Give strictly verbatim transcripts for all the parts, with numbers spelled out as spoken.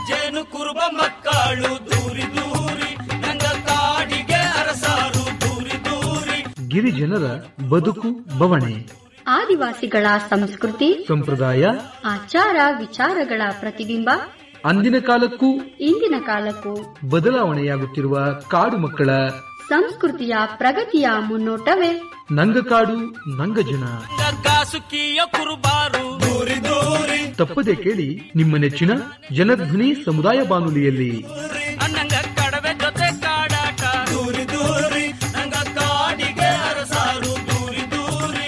ಜೇನು ಕುರುಬ ಮಕ್ಕಳು ದೂರಿ ದೂರಿ ನಂಗ ಕಾಡಿಗೆ ಅರಸಾರು ದೂರಿ ದೂರಿ. ಗಿರಿಜನರ ಬದುಕು ಬವಣೆ, ಆದಿವಾಸಿಗಳ ಸಂಸ್ಕೃತಿ ಸಂಪ್ರದಾಯ, ಆಚಾರ ವಿಚಾರಗಳ ಪ್ರತಿಬಿಂಬ, ಅಂದಿನ ಕಾಲಕ್ಕೂ ಇಂದಿನ ಕಾಲಕ್ಕೂ ಬದಲಾವಣೆಯಾಗುತ್ತಿರುವ ಕಾಡು ಮಕ್ಕಳ ಸಂಸ್ಕೃತಿಯ ಪ್ರಗತಿಯ ಮುನ್ನೋಟವೇ ನಂಗಕಾಡು ನಂಗಜನ. ಕಾಸುಕಿಯ ಕುರುಬಾರು ದೂರಿ ದೂರಿ. ತಪ್ಪದೆ ಕೇಳಿ ನಿಮ್ಮ ನೆಚ್ಚಿನ ಜನಧ್ವನಿ ಸಮುದಾಯ ಬಾನುಲಿಯಲ್ಲಿ. ನಂಗ ಕಡವೆ ಜೊತೆ ಕಾಡಾಟ ದೂರಿ ದೂರಿ ನಂಗ ಕಾಡಿಗೆ ಅರಸಾರು ದೂರಿ ದೂರಿ.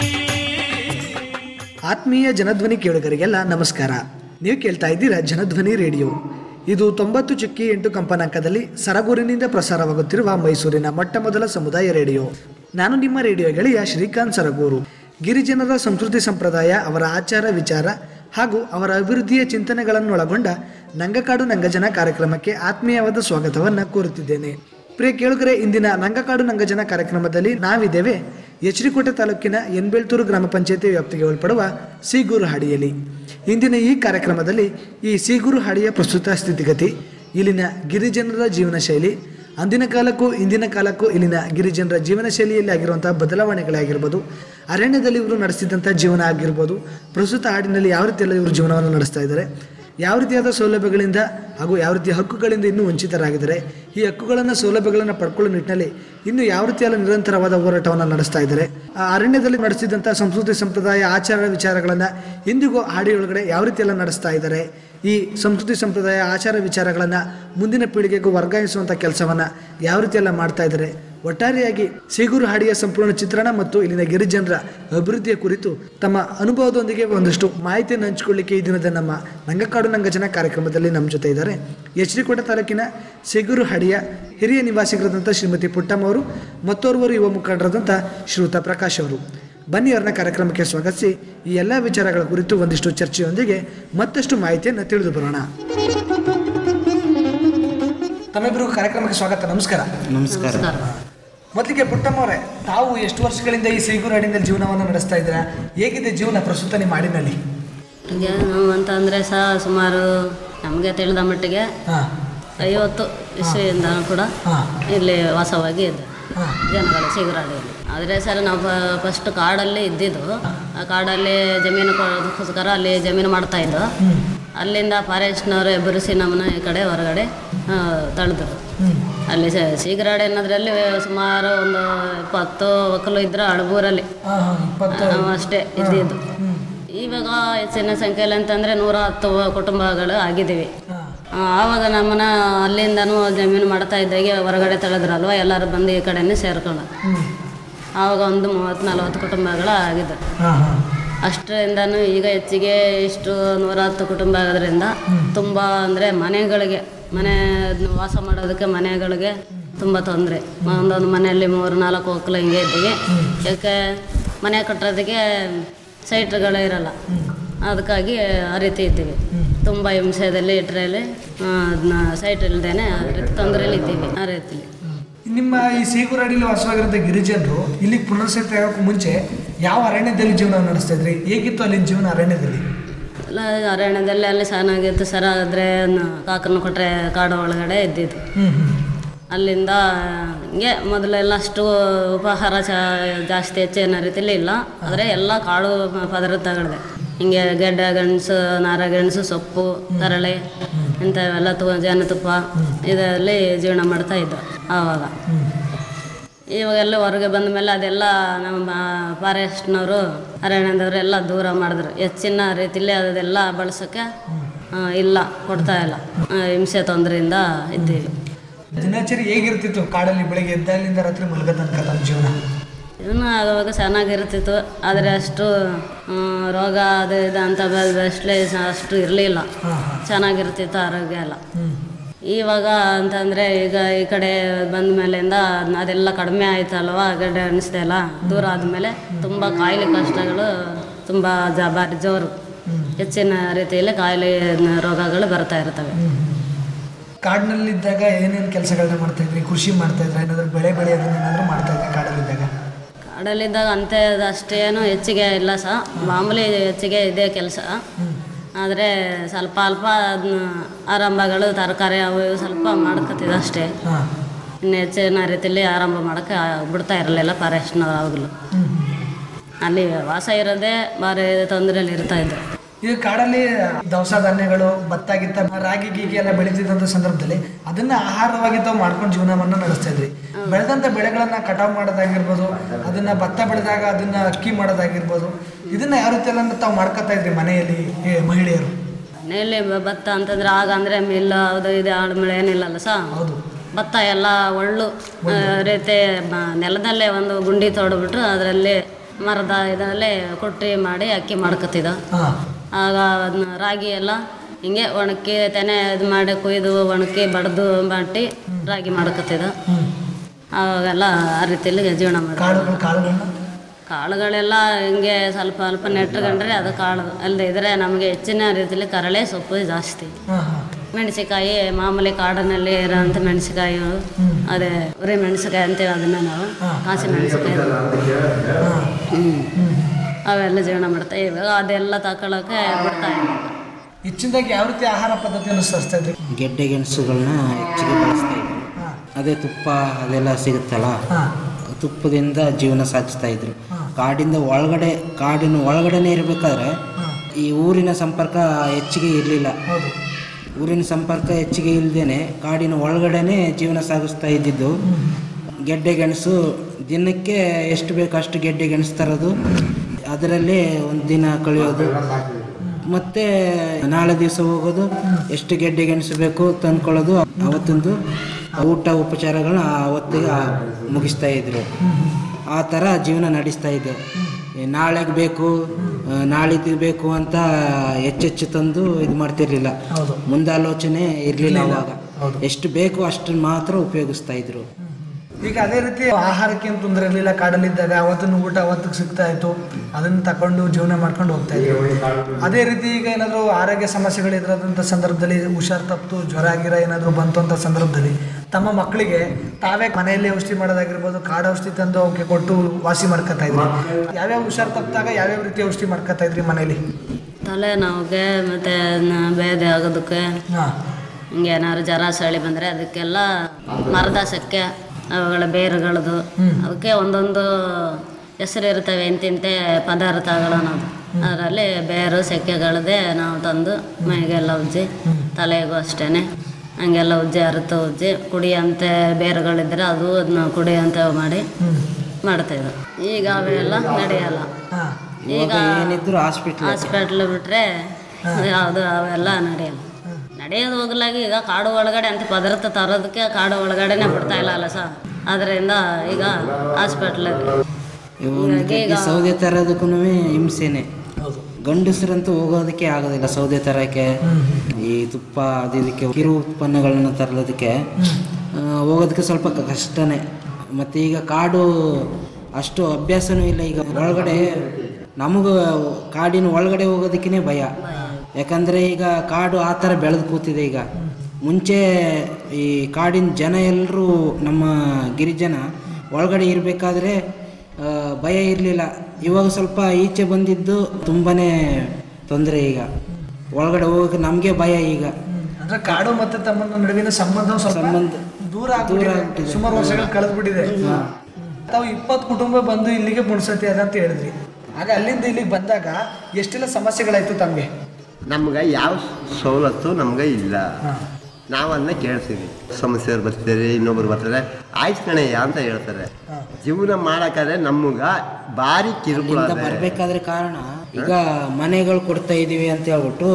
ಆತ್ಮೀಯ ಜನಧ್ವನಿ ಕೇಳುಗರಿಗೆಲ್ಲ ನಮಸ್ಕಾರ. ನೀವು ಕೇಳ್ತಾ ಇದ್ದೀರಾ ಜನಧ್ವನಿ ರೇಡಿಯೋ. ಇದು ತೊಂಬತ್ತು ಚುಕ್ಕಿ ಎಂಟು ಕಂಪನಾಂಕದಲ್ಲಿ ಸರಗೂರಿನಿಂದ ಪ್ರಸಾರವಾಗುತ್ತಿರುವ ಮೈಸೂರಿನ ಮೊಟ್ಟ ಮೊದಲ ಸಮುದಾಯ ರೇಡಿಯೋ. ನಾನು ನಿಮ್ಮ ರೇಡಿಯೋ ಗೆಳೆಯ ಶ್ರೀಕಾಂತ್ ಸರಗೂರು. ಗಿರಿಜನರ ಸಂಸ್ಕೃತಿ ಸಂಪ್ರದಾಯ, ಅವರ ಆಚಾರ ವಿಚಾರ ಹಾಗೂ ಅವರ ಅಭಿವೃದ್ಧಿಯ ಚಿಂತನೆಗಳನ್ನು ಒಳಗೊಂಡ ನಂಗಕಾಡು ನಂಗಜನ ಕಾರ್ಯಕ್ರಮಕ್ಕೆ ಆತ್ಮೀಯವಾದ ಸ್ವಾಗತವನ್ನು ಕೋರುತ್ತಿದ್ದೇನೆ. ಪ್ರಿಯ ಕೇಳುಗರೆ, ಇಂದಿನ ನಂಗಕಾಡು ನಂಗಜನ ಕಾರ್ಯಕ್ರಮದಲ್ಲಿ ನಾವಿದ್ದೇವೆ ಎಚ್ ಡಿ ಕೋಟೆ ತಾಲೂಕಿನ ಎನ್ಬೇಳ್ತೂರು ಗ್ರಾಮ ಪಂಚಾಯತಿ ವ್ಯಾಪ್ತಿಗೆ ಒಳಪಡುವ ಸೀಗೂರು ಹಾಡಿಯಲ್ಲಿ. ಇಂದಿನ ಈ ಕಾರ್ಯಕ್ರಮದಲ್ಲಿ ಈ ಸೀಗೂರು ಹಾಡಿಯ ಪ್ರಸ್ತುತ ಸ್ಥಿತಿಗತಿ, ಇಲ್ಲಿನ ಗಿರಿಜನರ ಜೀವನ ಶೈಲಿ, ಅಂದಿನ ಕಾಲಕ್ಕೂ ಇಂದಿನ ಕಾಲಕ್ಕೂ ಇಲ್ಲಿನ ಗಿರಿಜನರ ಜೀವನ ಶೈಲಿಯಲ್ಲಿ ಆಗಿರುವಂತಹ ಬದಲಾವಣೆಗಳೇ ಆಗಿರ್ಬೋದು, ಅರಣ್ಯದಲ್ಲಿ ಇವರು ನಡೆಸಿದಂಥ ಜೀವನ ಆಗಿರ್ಬೋದು, ಪ್ರಸ್ತುತ ಹಾಡಿನಲ್ಲಿ ಯಾವ ರೀತಿಯೆಲ್ಲ ಇವರು ಜೀವನವನ್ನು ನಡೆಸ್ತಾ ಇದ್ದಾರೆ, ಯಾವ ರೀತಿಯಾದ ಸೌಲಭ್ಯಗಳಿಂದ ಹಾಗೂ ಯಾವ ರೀತಿಯ ಹಕ್ಕುಗಳಿಂದ ಇನ್ನೂ ವಂಚಿತರಾಗಿದ್ದಾರೆ, ಈ ಹಕ್ಕುಗಳನ್ನು ಸೌಲಭ್ಯಗಳನ್ನು ಪಡ್ಕೊಳ್ಳೋ ನಿಟ್ಟಿನಲ್ಲಿ ಇನ್ನೂ ಯಾವ ರೀತಿಯಾದ ನಿರಂತರವಾದ ಹೋರಾಟವನ್ನು ನಡೆಸ್ತಾ ಇದ್ದಾರೆ, ಆ ಅರಣ್ಯದಲ್ಲಿ ನಡೆಸಿದಂಥ ಸಂಸ್ಕೃತಿ ಸಂಪ್ರದಾಯ ಆಚಾರ ವಿಚಾರಗಳನ್ನು ಇಂದಿಗೂ ಹಾಡಿಯೊಳಗಡೆ ಯಾವ ರೀತಿಯೆಲ್ಲ ನಡೆಸ್ತಾ ಇದ್ದಾರೆ, ಈ ಸಂಸ್ಕೃತಿ ಸಂಪ್ರದಾಯ ಆಚಾರ ವಿಚಾರಗಳನ್ನು ಮುಂದಿನ ಪೀಳಿಗೆಗೂ ವರ್ಗಾಯಿಸುವಂಥ ಕೆಲಸವನ್ನು ಯಾವ ರೀತಿಯೆಲ್ಲ ಮಾಡ್ತಾ ಇದ್ದಾರೆ, ಒಟ್ಟಾರೆಯಾಗಿ ಸೀಗೂರು ಹಾಡಿಯ ಸಂಪೂರ್ಣ ಚಿತ್ರಣ ಮತ್ತು ಇಲ್ಲಿನ ಗಿರಿಜನರ ಅಭಿವೃದ್ಧಿಯ ಕುರಿತು ತಮ್ಮ ಅನುಭವದೊಂದಿಗೆ ಒಂದಷ್ಟು ಮಾಹಿತಿಯನ್ನು ಹಂಚಿಕೊಳ್ಳಿಕ್ಕೆ ಈ ದಿನದ ನಮ್ಮ ನಂಗಕಾಡು ನಂಗಜನ ಕಾರ್ಯಕ್ರಮದಲ್ಲಿ ನಮ್ಮ ಜೊತೆ ಇದ್ದಾರೆ ಎಚ್ ಡಿ ಕೋಟೆ ತಾಲೂಕಿನ ಸೀಗೂರು ಹಾಡಿಯ ಹಿರಿಯ ನಿವಾಸಿಗರಾದಂಥ ಶ್ರೀಮತಿ ಪುಟ್ಟಮ್ಮ ಅವರು, ಮತ್ತೋರ್ವರು ಯುವ ಮುಖಂಡರಾದಂಥ ಶ್ರೀಯುತ ಪ್ರಕಾಶ್ ಅವರು. ಬನ್ನಿ ಅವರನ್ನ ಕಾರ್ಯಕ್ರಮಕ್ಕೆ ಸ್ವಾಗತಿಸಿ ಈ ಎಲ್ಲ ವಿಚಾರಗಳ ಕುರಿತು ಒಂದಿಷ್ಟು ಚರ್ಚೆಯೊಂದಿಗೆ ಮತ್ತಷ್ಟು ಮಾಹಿತಿಯನ್ನು ತಿಳಿದು ಬರೋಣ. ತಮ್ಮಿಬ್ಬರಿಗೂ ಕಾರ್ಯಕ್ರಮಕ್ಕೆ ಸ್ವಾಗತ. ನಮಸ್ಕಾರ. ನಮಸ್ಕಾರ. ಮೊದಲಿಗೆ ಪುಟ್ಟಮ್ಮ ಅವರೇ, ತಾವು ಎಷ್ಟು ವರ್ಷಗಳಿಂದ ಈ ಸೀಗೂರು ಹಾಡಿನಲ್ಲಿ ಜೀವನವನ್ನು ನಡೆಸ್ತಾ ಇದ್ದೀರಾ? ಹೇಗಿದೆ ಜೀವನ ಪ್ರಸ್ತುತ ನಿಮ್ಮ ಹಾಡಿನಲ್ಲಿ? ಈಗ ನಾವು ಅಂತ ಅಂದರೆ ಸಹ ಸುಮಾರು ನಮಗೆ ತಿಳಿದ ಮಟ್ಟಿಗೆ ಐವತ್ತು ಇಸ್ವಿಯಿಂದ ಕೂಡ ಇಲ್ಲಿ ವಾಸವಾಗಿ ಇದೆ ಜನಗಳು ಸೀಗೂರು ಹಾಡಿಯಲ್ಲಿ. ಆದರೆ ಸರ್ ನಾವು ಫಸ್ಟ್ ಕಾಡಲ್ಲಿ ಇದ್ದಿದ್ದು, ಆ ಕಾಡಲ್ಲಿ ಜಮೀನು ಕೊಡೋದಕ್ಕೋಸ್ಕರ ಅಲ್ಲಿ ಜಮೀನು ಮಾಡ್ತಾಯಿದ್ದು. ಅಲ್ಲಿಂದ ಫಾರೆಸ್ಟ್ನವರು ಎಬ್ಬರಿಸಿ ನಮ್ಮನ್ನ ಈ ಕಡೆ ಹೊರಗಡೆ ತಳೆದ್ರು. ಅಲ್ಲಿ ಸೀಗೂರು ಹಾಡು ಅನ್ನೋದ್ರಲ್ಲಿ ಸುಮಾರು ಒಂದು ಇಪ್ಪತ್ತು ಒಕ್ಕಲು ಇದ್ರೆ ಅಡಬೂರಲ್ಲಿ ನಾವು ಅಷ್ಟೇ ಇದ್ದಿದ್ದು. ಇವಾಗ ಹೆಚ್ಚಿನ ಸಂಖ್ಯೆಯಲ್ಲಿ ಅಂತಂದರೆ ನೂರ ಹತ್ತು ಕುಟುಂಬಗಳು ಆಗಿದ್ದೀವಿ. ಆವಾಗ ನಮ್ಮನ್ನ ಅಲ್ಲಿಂದನೂ ಜಮೀನು ಮಾಡ್ತಾ ಇದ್ದಾಗೆ ಹೊರಗಡೆ ತಳೆದ್ರಲ್ವ, ಎಲ್ಲರೂ ಬಂದು ಈ ಕಡೆನೇ ಸೇರ್ಕೊಂಡು ಆವಾಗ ಒಂದು ಮೂವತ್ತು ನಲ್ವತ್ತು ಕುಟುಂಬಗಳು ಆಗಿದೆ. ಅಷ್ಟರಿಂದನೂ ಈಗ ಹೆಚ್ಚಿಗೆ ಇಷ್ಟು ನೂರ ಹತ್ತು ಕುಟುಂಬ ಆಗೋದ್ರಿಂದ ತುಂಬ ಅಂದರೆ ಮನೆಗಳಿಗೆ ಮನೆ ವಾಸ ಮಾಡೋದಕ್ಕೆ ಮನೆಗಳಿಗೆ ತುಂಬ ತೊಂದರೆ. ಒಂದೊಂದು ಮನೆಯಲ್ಲಿ ಮೂರು ನಾಲ್ಕು ಒಕ್ಕಲು ಹಿಂಗೆ ಇದ್ದೀವಿ. ಯಾಕೆ ಮನೆ ಕಟ್ಟೋದಕ್ಕೆ ಸೈಟ್ಗಳು ಇರಲ್ಲ, ಅದಕ್ಕಾಗಿ ಆ ರೀತಿ ಇದ್ದೀವಿ. ತುಂಬ ಹಿಂಸೆಯಲ್ಲಿ ಇಟ್ಟರೆಯಲ್ಲಿ ಸೈಟ್ ಇಲ್ಲದೇನೆ ತೊಂದರೆಯಲ್ಲಿ ಇದ್ದೀವಿ. ಆ ರೀತಿಲಿ ನಿಮ್ಮ ಈ ಸೀಗೂರು ಹಾಡಿಯಲ್ಲಿ ವಾಸವಾಗಿರೋಂಥ ಗಿರಿಜನರು ಇಲ್ಲಿಗೆ ಪುನರ್ಸೇರ್ಪಡೆ ಆಗೋಕ್ಕೂ ಮುಂಚೆ ಯಾವ ಅರಣ್ಯದಲ್ಲಿ ಜೀವನ ನಡೆಸ್ತಾ ಇದ್ರಿ? ಹೇಗಿತ್ತು ಅಲ್ಲಿನ ಜೀವನ ಅರಣ್ಯದಲ್ಲಿ? ಎಲ್ಲ ಅರಣ್ಯದಲ್ಲಿ ಅಲ್ಲಿ ಚೆನ್ನಾಗಿತ್ತು ಸರ್. ಆದರೆ ಕಾಕನ ಕೊಟ್ಟರೆ ಕಾಡು ಒಳಗಡೆ ಇದ್ದಿದ್ದು. ಅಲ್ಲಿಂದ ಹಿಂಗೆ ಮೊದಲೆಲ್ಲ ಅಷ್ಟು ಉಪಹಾರ ಚ ಜಾಸ್ತಿ ಹೆಚ್ಚಿನ ರೀತಿಯಲ್ಲಿ ಇಲ್ಲ. ಆದರೆ ಎಲ್ಲ ಕಾಡು ಪದಾರ್ಥಗಳಿದೆ. ಹಿಂಗೆ ಗೆಡ್ಡೆ ಗೆಣಸು, ನಾರ ಗೆಣಸು, ಸೊಪ್ಪು, ತರಳೆ ಇಂಥವೆಲ್ಲ ತು ಜೇನುತುಪ್ಪ ಇದರಲ್ಲಿ ಜೀವನ ಮಾಡ್ತಾ ಇದ್ದ ಆವಾಗ. ಇವಾಗೆಲ್ಲ ಹೊರಗೆ ಬಂದ ಮೇಲೆ ಅದೆಲ್ಲ ನಮ್ಮ ಫಾರೆಸ್ಟ್ನವರು ಅರಣ್ಯದವರು ಎಲ್ಲ ದೂರ ಮಾಡಿದ್ರು. ಹೆಚ್ಚಿನ ರೀತಿಯಲ್ಲಿ ಅದೆಲ್ಲ ಬಳಸೋಕ್ಕೆ ಇಲ್ಲ, ಕೊಡ್ತಾ ಇಲ್ಲ. ಹಿಂಸೆ ತೊಂದರೆಯಿಂದ ಇದ್ದೀವಿ. ದಿನಚರಿ ಹೇಗಿರ್ತಿತ್ತು ಕಾಡಲ್ಲಿ? ಬೆಳಗ್ಗೆ ಎದ್ದಾಗಲಿಂದ ರಾತ್ರಿ ಮಲಗೋ ತನಕ ತಮ್ಮ ಜೀವನ? ಇವನು ಆಗುವಾಗ ಚೆನ್ನಾಗಿರ್ತಿತ್ತು. ಆದರೆ ಅಷ್ಟು ರೋಗ ಅದು ಇದು ಅಂತ ಬೆಸ್ಲೆ ಅಷ್ಟು ಇರಲಿಲ್ಲ. ಚೆನ್ನಾಗಿರ್ತಿತ್ತು ಆರೋಗ್ಯ ಎಲ್ಲ. ಇವಾಗ ಅಂತಂದರೆ ಈಗ ಈ ಕಡೆ ಬಂದ ಮೇಲಿಂದ ಅದೆಲ್ಲ ಕಡಿಮೆ ಆಯ್ತಲ್ವ, ಗಡ್ಡೆ ಅನಿಸ್ದೆಲ್ಲ ದೂರ ಆದಮೇಲೆ ತುಂಬ ಕಾಯಿಲೆ ಕಷ್ಟಗಳು ತುಂಬ ಜ ಭಾರಿ ಜೋರು. ಹೆಚ್ಚಿನ ರೀತಿಯಲ್ಲಿ ಕಾಯಿಲೆ ರೋಗಗಳು ಬರ್ತಾ ಇರ್ತವೆ. ಕಾಡಿನಲ್ಲಿದ್ದಾಗ ಏನೇನು ಕೆಲಸಗಳನ್ನ ಮಾಡ್ತಾ ಇದ್ರಿ? ಕೃಷಿ ಮಾಡ್ತಾ ಇದ್ರೆ ಏನಾದರೂ ಬೆಳೆ ಬೆಳೆಯೋದನ್ನ ಏನಾದರೂ ಮಾಡ್ತಾ ಇದ್ರಿ ಕಾಡಲ್ಲಿದ್ದಾಗ? ಕಾಡಲ್ಲಿದ್ದಾಗ ಅಂಥದ್ದು ಅಷ್ಟೇನು ಹೆಚ್ಚಿಗೆ ಇಲ್ಲ ಸಹ, ಮಾಮೂಲಿ ಹೆಚ್ಚಿಗೆ ಇದೆ ಕೆಲಸ. ಆದರೆ ಸ್ವಲ್ಪ ಅಲ್ಪ ಅದನ್ನ ಆರಂಭಗಳು ತರಕಾರಿ ಅವು ಇವು ಸ್ವಲ್ಪ ಮಾಡ್ಕೊತಿದ್ದ ಅಷ್ಟೇ. ಇನ್ನು ಹೆಚ್ಚಿನ ರೀತಿಯಲ್ಲಿ ಆರಂಭ ಮಾಡೋಕ್ಕೆ ಬಿಡ್ತಾ ಇರಲಿಲ್ಲ ಫಾರೆಸ್ಟ್ನವ್ರು ಅವಾಗಲೂ. ಅಲ್ಲಿ ವಾಸ ಇರೋದೇ ಭಾರಿ ತೊಂದರೆಯಲ್ಲಿ ಇರ್ತಾಯಿದ್ದು. ಈಗ ಕಾಡಲ್ಲಿ ದವಸ ಧಾನ್ಯಗಳು, ಭತ್ತ ಗಿತ್ತ, ರಾಗಿ ಗೀಗಿ ಎಲ್ಲ ಬೆಳೀತಿದ್ದಂಥ ಸಂದರ್ಭದಲ್ಲಿ ಅದನ್ನ ಆಹಾರವಾಗಿ ತಾವು ಮಾಡ್ಕೊಂಡು ಜೀವನವನ್ನು ನಡೆಸ್ತಾ ಇದ್ರಿ. ಬೆಳೆದಂಥ ಬೆಳೆಗಳನ್ನ ಕಟಾವು ಮಾಡೋದಾಗಿರ್ಬೋದು, ಅದನ್ನ ಭತ್ತ ಬೆಳೆದಾಗ ಅದನ್ನ ಅಕ್ಕಿ ಮಾಡೋದಾಗಿರ್ಬೋದು, ಇದನ್ನ ಯಾವ ರೀತಿ ಎಲ್ಲ ತಾವು ಮಾಡ್ಕೊತಾ ಇದ್ರಿ ಮನೆಯಲ್ಲಿ ಮಹಿಳೆಯರು? ಮನೆಯಲ್ಲಿ ಭತ್ತ ಅಂತಂದ್ರೆ ಆಗ ಅಂದರೆ ಮಿಲ್ ಅದು ಇದು ಆಳುಮಳೆ ಏನಿಲ್ಲಲ್ಲ ಸಹ. ಹೌದು. ಭತ್ತ ಎಲ್ಲ ಒಳ್ಳು ರೀತಿ ನೆಲದಲ್ಲೇ ಒಂದು ಗುಂಡಿ ತೊಡ್ಬಿಟ್ರು ಅದರಲ್ಲಿ ಮರದ ಇದರಲ್ಲೇ ಕೊಟ್ಟಿ ಮಾಡಿ ಅಕ್ಕಿ ಮಾಡ್ಕೊತಿದ್ದ. ಆಗ ಅದನ್ನ ರಾಗಿ ಎಲ್ಲ ಹಿಂಗೆ ಒಣಗಿ ತೆನೆ ಇದು ಮಾಡಿ ಕೊಯ್ದು ಒಣಗಿ ಬಡ್ದು ಮಟ್ಟಿ ರಾಗಿ ಮಾಡ್ಕೊತಿದ್ದ. ಆವಾಗೆಲ್ಲ ಆ ರೀತಿಯಲ್ಲಿ ಜೀವನ ಮಾಡಿ ಕಾಳುಗಳೆಲ್ಲ ಹಿಂಗೆ ಸ್ವಲ್ಪ ಸ್ವಲ್ಪ ನೆಟ್ಟುಕೊಂಡ್ರೆ ಅದು ಕಾಳು ಅಲ್ಲದೆ ಇದ್ರೆ ನಮಗೆ ಹೆಚ್ಚಿನ ರೀತಿಯಲ್ಲಿ ಕರಳೆ ಸೊಪ್ಪು ಜಾಸ್ತಿ. ಮೆಣಸಿಕಾಯಿ ಮಾಮೂಲಿ ಕಾಡಿನಲ್ಲಿ ಇರೋಂಥ ಮೆಣಸಿಕಾಯಿಗಳು, ಅದೇ ಉರಿ ಮೆಣಸಿಕಾಯಿ ಅಂತೇಳಿ ಅದನ್ನ ನಾವು ಕಾಸಿ ಮೆಣಸಿಕಾಯಿ ಹ್ಞೂ ಅವೆಲ್ಲ ಜೀವನ ಮಾಡ್ತಾ ಇವಾಗ ಅದೆಲ್ಲ ತಗೊಳಕ್ಕೆ ಬಿಡ್ತಾ ಇಲ್ಲ. ಹೆಚ್ಚಿನದಾಗಿ ಯಾವ ರೀತಿ ಆಹಾರ ಪದ್ಧತಿ ಅನುಸರಿಸ್ತಾ ಇದ್ರಿ? ಗೆಡ್ಡೆ ಗೆಣಸುಗಳನ್ನ ಹೆಚ್ಚಿಗೆ ಬಳಸ್ತಾ ಇದ್ರು. ಅದೇ ತುಪ್ಪ ಅದೆಲ್ಲ ಸಿಗುತ್ತಲ್ಲ, ತುಪ್ಪದಿಂದ ಜೀವನ ಸಾಗಿಸ್ತಾ ಇದ್ರು. ಕಾಡಿಂದ ಒಳಗಡೆ ಕಾಡಿನ ಒಳಗಡೆನೇ ಇರಬೇಕಾದ್ರೆ ಈ ಊರಿನ ಸಂಪರ್ಕ ಹೆಚ್ಚಿಗೆ ಇರಲಿಲ್ಲ. ಊರಿನ ಸಂಪರ್ಕ ಹೆಚ್ಚಿಗೆ ಇಲ್ಲದೇನೆ ಕಾಡಿನ ಒಳಗಡೆನೆ ಜೀವನ ಸಾಗಿಸ್ತಾ ಇದ್ದಿದ್ದು. ಗೆಡ್ಡೆ ಗೆಣಸು ದಿನಕ್ಕೆ ಎಷ್ಟು ಬೇಕು ಅಷ್ಟು ಗೆಡ್ಡೆ ಗೆಣಸು ತರೋದು, ಅದರಲ್ಲೇ ಒಂದು ದಿನ ಕಳೆಯೋದು, ಮತ್ತು ನಾಳೆ ದಿವಸ ಹೋಗೋದು, ಎಷ್ಟು ಗೆಡ್ಡೆ ಗೆಣಸು ಬೇಕು ತಂದ್ಕೊಳ್ಳೋದು, ಅವತ್ತೊಂದು ಊಟ ಉಪಚಾರಗಳನ್ನ ಅವತ್ತಿಗೆ ಮುಗಿಸ್ತಾ ಇದ್ರು. ಆ ಥರ ಜೀವನ ನಡೆಸ್ತಾ ಇದ್ದೆ. ನಾಳೆಗೆ ಬೇಕು ನಾಳಿದ್ದು ಬೇಕು ಅಂತ ಹೆಚ್ಚೆಚ್ಚು ತಂದು ಇದು ಮಾಡ್ತಿರ್ಲಿಲ್ಲ. ಮುಂದಾಲೋಚನೆ ಇರಲಿಲ್ಲ. ಅವಾಗ ಎಷ್ಟು ಬೇಕು ಅಷ್ಟನ್ನು ಮಾತ್ರ ಉಪಯೋಗಿಸ್ತಾ ಇದ್ರು. ಈಗ ಅದೇ ರೀತಿ ಆಹಾರಕ್ಕೆ ಏನು ತೊಂದರೆ ಇರಲಿಲ್ಲ ಕಾಡಲ್ಲಿದ್ದಾಗ. ಅವತ್ತಿನ ಊಟ ಅವತ್ತಿಗೆ ಸಿಗ್ತಾ ಇತ್ತು, ಅದನ್ನು ತಗೊಂಡು ಜೀವನ ಮಾಡ್ಕೊಂಡು ಹೋಗ್ತಾ ಇದ್ರು. ಅದೇ ರೀತಿ ಈಗ ಏನಾದರೂ ಆರೋಗ್ಯ ಸಮಸ್ಯೆಗಳಿದ್ರಂಥ ಸಂದರ್ಭದಲ್ಲಿ, ಹುಷಾರು ತಪ್ಪು ಜ್ವರ ಆಗಿರ ಏನಾದರೂ ಬಂತು ಅಂತ ಸಂದರ್ಭದಲ್ಲಿ ತಮ್ಮ ಮಕ್ಕಳಿಗೆ ತಾವೇ ಮನೆಯಲ್ಲಿ ಔಷಧಿ ಮಾಡೋದಾಗಿರ್ಬೋದು, ಕಾಡು ಔಷಧಿ ತಂದು ಅವಕ್ಕೆ ಕೊಟ್ಟು ವಾಸಿ ಮಾಡ್ಕೊತಾ ಇದ್ರಿ. ಯಾವ್ಯಾವ ಹುಷಾರು ತಪ್ಪಿದಾಗ ಯಾವ್ಯಾವ ರೀತಿ ಔಷಧಿ ಮಾಡ್ಕೊತಾ ಇದ್ರಿ ಮನೇಲಿ? ತಲೆ ನೋವಿಗೆ ಮತ್ತು ಬೇದೆ ಆಗೋದಕ್ಕೆ, ಹಿಂಗೆ ಏನಾದ್ರು ಜ್ವರ ಚಳಿ ಬಂದರೆ ಅದಕ್ಕೆಲ್ಲ ಮರದ ಸೆಕ್ಕೆ ಅವುಗಳ ಬೇರುಗಳದು ಅದಕ್ಕೆ ಒಂದೊಂದು ಹೆಸರು ಇರ್ತವೆ, ಇಂತಿಂತೆ ಪದಾರ್ಥಗಳು ಅನ್ನೋದು. ಅದರಲ್ಲಿ ಬೇರು ಸೆಕ್ಕೆಗಳದೇ ನಾವು ತಂದು ಮೈಗೆಲ್ಲ ಉಜ್ಜಿ, ತಲೆಗೂ ಅಷ್ಟೇ ಹಂಗೆಲ್ಲ ಉಜ್ಜಿ ಅರಿತು ಉಜ್ಜಿ ಕುಡಿಯಂಥ ಬೇರುಗಳಿದ್ದರೆ ಅದು ಅದನ್ನ ಕುಡಿಯಂತ ಮಾಡಿ ಮಾಡ್ತಾಯಿದ್ರು. ಈಗ ಅವೆಲ್ಲ ನಡೆಯಲ್ಲ. ಈಗ ಏನಿದ್ರು ಹಾಸ್ಪಿಟ್ಲ್ ಹಾಸ್ಪಿಟ್ಲ್ ಬಿಟ್ಟರೆ ಯಾವುದು ಅವೆಲ್ಲ ನಡೆಯಲ್ಲ. ನಡೆಯೋದು ಹೋಗ್ಲಾಗಿ ಈಗ ಕಾಡು ಒಳಗಡೆ ಅಂತ ಪದಾರ್ಥ ತರೋದಕ್ಕೆ ಕಾಡು ಒಳಗಡೆನೆ ಬಿಡ್ತಾ ಇಲ್ಲ ಅಲ್ಲ ಸರ್. ಅದರಿಂದ ಈಗ ಹಾಸ್ಪಿಟ್ಲ್ ಸೌದೆ ತರೋದಕ್ಕೂ ಹಿಂಸೆನೆ. ಗಂಡಸರಂತೂ ಹೋಗೋದಕ್ಕೆ ಆಗೋದಿಲ್ಲ ಸೌದೆ ತರಕ್ಕೆ. ಈ ತುಪ್ಪ ಅದು ಇದಕ್ಕೆ ಕಿರು ಉತ್ಪನ್ನಗಳನ್ನ ತರೋದಕ್ಕೆ ಹೋಗೋದಕ್ಕೆ ಸ್ವಲ್ಪ ಕಷ್ಟನೇ. ಮತ್ತು ಈಗ ಕಾಡು ಅಷ್ಟು ಅಭ್ಯಾಸನೂ ಇಲ್ಲ. ಈಗ ಒಳಗಡೆ ನಮಗೂ ಕಾಡಿನ ಒಳಗಡೆ ಹೋಗೋದಕ್ಕೇ ಭಯ. ಯಾಕಂದರೆ ಈಗ ಕಾಡು ಆ ಥರ ಬೆಳೆದು ಕೂತಿದೆ. ಈಗ ಮುಂಚೆ ಈ ಕಾಡಿನ ಜನ ಎಲ್ಲರೂ ನಮ್ಮ ಗಿರಿಜನ ಒಳಗಡೆ ಇರಬೇಕಾದ್ರೆ ಭಯ ಇರಲಿಲ್ಲ. ಇವಾಗ ಸ್ವಲ್ಪ ಈಚೆ ಬಂದಿದ್ದು ತುಂಬಾ ತೊಂದರೆ. ಈಗ ಒಳಗಡೆ ಹೋಗೋಕೆ ನಮಗೆ ಭಯ. ಈಗ ಅಂದರೆ ಕಾಡು ಮತ್ತು ತಮ್ಮ ನಡುವಿನ ಸಂಬಂಧ ಸಂಬಂಧ ದೂರ ದೂರ ಆಗ್ಬಿಟ್ಟಿದೆ. ಸುಮಾರು ವರ್ಷಗಳು ಕಳೆದ್ಬಿಟ್ಟಿದೆ. ತಾವು ಇಪ್ಪತ್ತು ಕುಟುಂಬ ಬಂದು ಇಲ್ಲಿಗೆ ಮುನ್ಸತಿ ಅದಂತ ಹೇಳಿದ್ರಿ. ಆಗ ಅಲ್ಲಿಂದ ಇಲ್ಲಿಗೆ ಬಂದಾಗ ಎಷ್ಟೆಲ್ಲ ಸಮಸ್ಯೆಗಳಾಯಿತು ತಮಗೆ? ನಮ್ಗೆ ಯಾವ ಸವಲತ್ತು ನಮ್ಗೆ ಇಲ್ಲ. ನಾವನ್ನ ಕೇಳ್ತೀವಿ, ಸಮಸ್ಯೆಯವ್ರು ಬರ್ತಾರೆ, ಇನ್ನೊಬ್ರು ಬರ್ತಾರೆ, ಆಯ್ತು ಕಣಯ್ಯ ಅಂತ ಹೇಳ್ತಾರೆ. ಜೀವನ ಮಾಡೋಕ್ಕಾದ್ರೆ ನಮ್ಗೆ ಭಾರಿ ಕಿರುಕುಳ ಬರಬೇಕಾದ್ರೆ ಕಾರಣ ಈಗ ಮನೆಗಳು ಕೊಡ್ತಾ ಇದೀವಿ ಅಂತ ಹೇಳ್ಬಿಟ್ಟು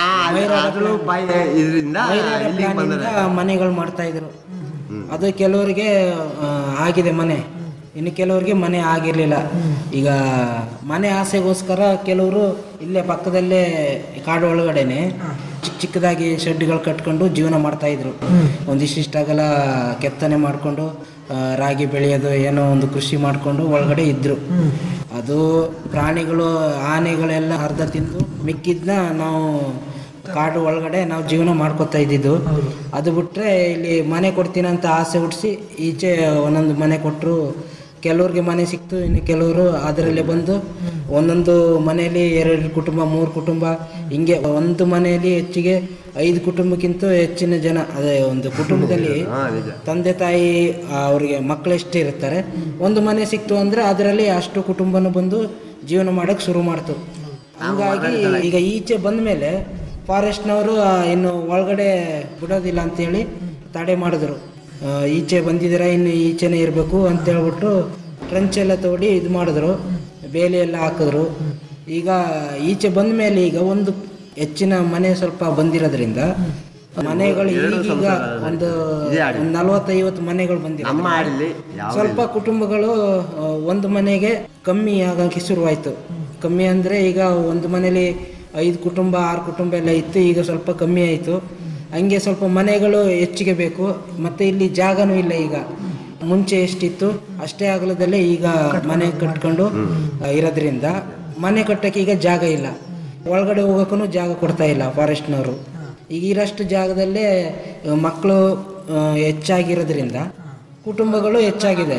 ಇದರಿಂದ ಮನೆಗಳು ಮಾಡ್ತಾ ಇದ್ರು. ಅದು ಕೆಲವರಿಗೆ ಆಗಿದೆ ಮನೆ, ಇನ್ನು ಕೆಲವರಿಗೆ ಮನೆ ಆಗಿರಲಿಲ್ಲ. ಈಗ ಮನೆ ಆಸೆಗೋಸ್ಕರ ಕೆಲವರು ಇಲ್ಲೇ ಪಕ್ಕದಲ್ಲೇ ಕಾಡು ಒಳಗಡೆನೆ ಚಿಕ್ಕ ಚಿಕ್ಕದಾಗಿ ಶೆಡ್ಗಳು ಕಟ್ಕೊಂಡು ಜೀವನ ಮಾಡ್ತಾಯಿದ್ರು. ಒಂದಿಷ್ಟಿಷ್ಟಾಗಲ್ಲ ಕೆತ್ತನೆ ಮಾಡಿಕೊಂಡು ರಾಗಿ ಬೆಳೆಯೋದು ಏನೋ ಒಂದು ಕೃಷಿ ಮಾಡಿಕೊಂಡು ಒಳಗಡೆ ಇದ್ದರು. ಅದು ಪ್ರಾಣಿಗಳು ಆನೆಗಳೆಲ್ಲ ಅರ್ಧ ತಿಂದು ಮಿಕ್ಕಿದ್ನ ನಾವು ಕಾಡು ಒಳಗಡೆ ನಾವು ಜೀವನ ಮಾಡ್ಕೊತಾ ಇದ್ದಿದ್ದು. ಅದು ಬಿಟ್ಟರೆ ಇಲ್ಲಿ ಮನೆ ಕೊಡ್ತೀನಿ ಅಂತ ಆಸೆ ಹುಟ್ಟಿಸಿ ಈಚೆ ಒಂದೊಂದು ಮನೆ ಕೊಟ್ಟರು ಕೆಲವ್ರಿಗೆ ಮನೆ ಸಿಕ್ತು, ಇನ್ನು ಕೆಲವರು ಅದರಲ್ಲೇ ಬಂದು ಒಂದೊಂದು ಮನೆಯಲ್ಲಿ ಎರಡು ಕುಟುಂಬ ಮೂರು ಕುಟುಂಬ ಹಿಂಗೆ ಒಂದು ಮನೆಯಲ್ಲಿ ಹೆಚ್ಚಿಗೆ ಐದು ಕುಟುಂಬಕ್ಕಿಂತ ಹೆಚ್ಚಿನ ಜನ, ಅದೇ ಒಂದು ಕುಟುಂಬದಲ್ಲಿ ತಂದೆ ತಾಯಿ ಅವರಿಗೆ ಮಕ್ಕಳೆಷ್ಟು ಇರ್ತಾರೆ, ಒಂದು ಮನೆ ಸಿಕ್ತು ಅಂದರೆ ಅದರಲ್ಲಿ ಅಷ್ಟು ಕುಟುಂಬನೂ ಬಂದು ಜೀವನ ಮಾಡೋಕ್ಕೆ ಶುರು ಮಾಡ್ತು. ಹಂಗಾಗಿ ಈಗ ಈಚೆ ಬಂದ ಮೇಲೆ ಫಾರೆಸ್ಟ್ನವರು ಇನ್ನು ಒಳಗಡೆ ಬಿಡೋದಿಲ್ಲ ಅಂತೇಳಿ ತಡೆ ಮಾಡಿದ್ರು. ಈಚೆ ಬಂದಿದ್ದೀರಾ, ಇನ್ನು ಈಚೆನೇ ಇರಬೇಕು ಅಂತೇಳ್ಬಿಟ್ಟು ಟ್ರಂಚ್ ಎಲ್ಲ ತೋಡಿ ಇದು ಮಾಡಿದ್ರು, ಬೇಲಿ ಎಲ್ಲ ಹಾಕಿದ್ರು. ಈಗ ಈಚೆ ಬಂದ ಮೇಲೆ ಈಗ ಒಂದು ಹೆಚ್ಚಿನ ಮನೆ ಸ್ವಲ್ಪ ಬಂದಿರೋದ್ರಿಂದ ಮನೆಗಳು ಈಗೀಗ ಒಂದು ನಲವತ್ತೈವತ್ತು ಮನೆಗಳು ಬಂದಿರೋ, ಸ್ವಲ್ಪ ಕುಟುಂಬಗಳು ಒಂದು ಮನೆಗೆ ಕಮ್ಮಿ ಆಗಕ್ಕೆ ಶುರುವಾಯಿತು. ಕಮ್ಮಿ ಅಂದರೆ ಈಗ ಒಂದು ಮನೇಲಿ ಐದು ಕುಟುಂಬ ಆರು ಕುಟುಂಬ ಎಲ್ಲ ಇತ್ತು, ಈಗ ಸ್ವಲ್ಪ ಕಮ್ಮಿ ಆಯಿತು. ಹಂಗೆ ಸ್ವಲ್ಪ ಮನೆಗಳು ಹೆಚ್ಚಿಗೆ ಬೇಕು, ಮತ್ತು ಇಲ್ಲಿ ಜಾಗನೂ ಇಲ್ಲ. ಈಗ ಮುಂಚೆ ಎಷ್ಟಿತ್ತು ಅಷ್ಟೇ ಅಗಲದಲ್ಲೇ ಈಗ ಮನೆ ಕಟ್ಕೊಂಡು ಇರೋದ್ರಿಂದ ಮನೆ ಕಟ್ಟೋಕ್ಕೆ ಈಗ ಜಾಗ ಇಲ್ಲ, ಒಳಗಡೆ ಹೋಗೋಕ್ಕೂ ಜಾಗ ಕೊಡ್ತಾ ಇಲ್ಲ ಫಾರೆಸ್ಟ್ನವರು. ಈಗ ಇರೋಷ್ಟು ಜಾಗದಲ್ಲೇ ಮಕ್ಕಳು ಹೆಚ್ಚಾಗಿರೋದ್ರಿಂದ ಕುಟುಂಬಗಳು ಹೆಚ್ಚಾಗಿದೆ,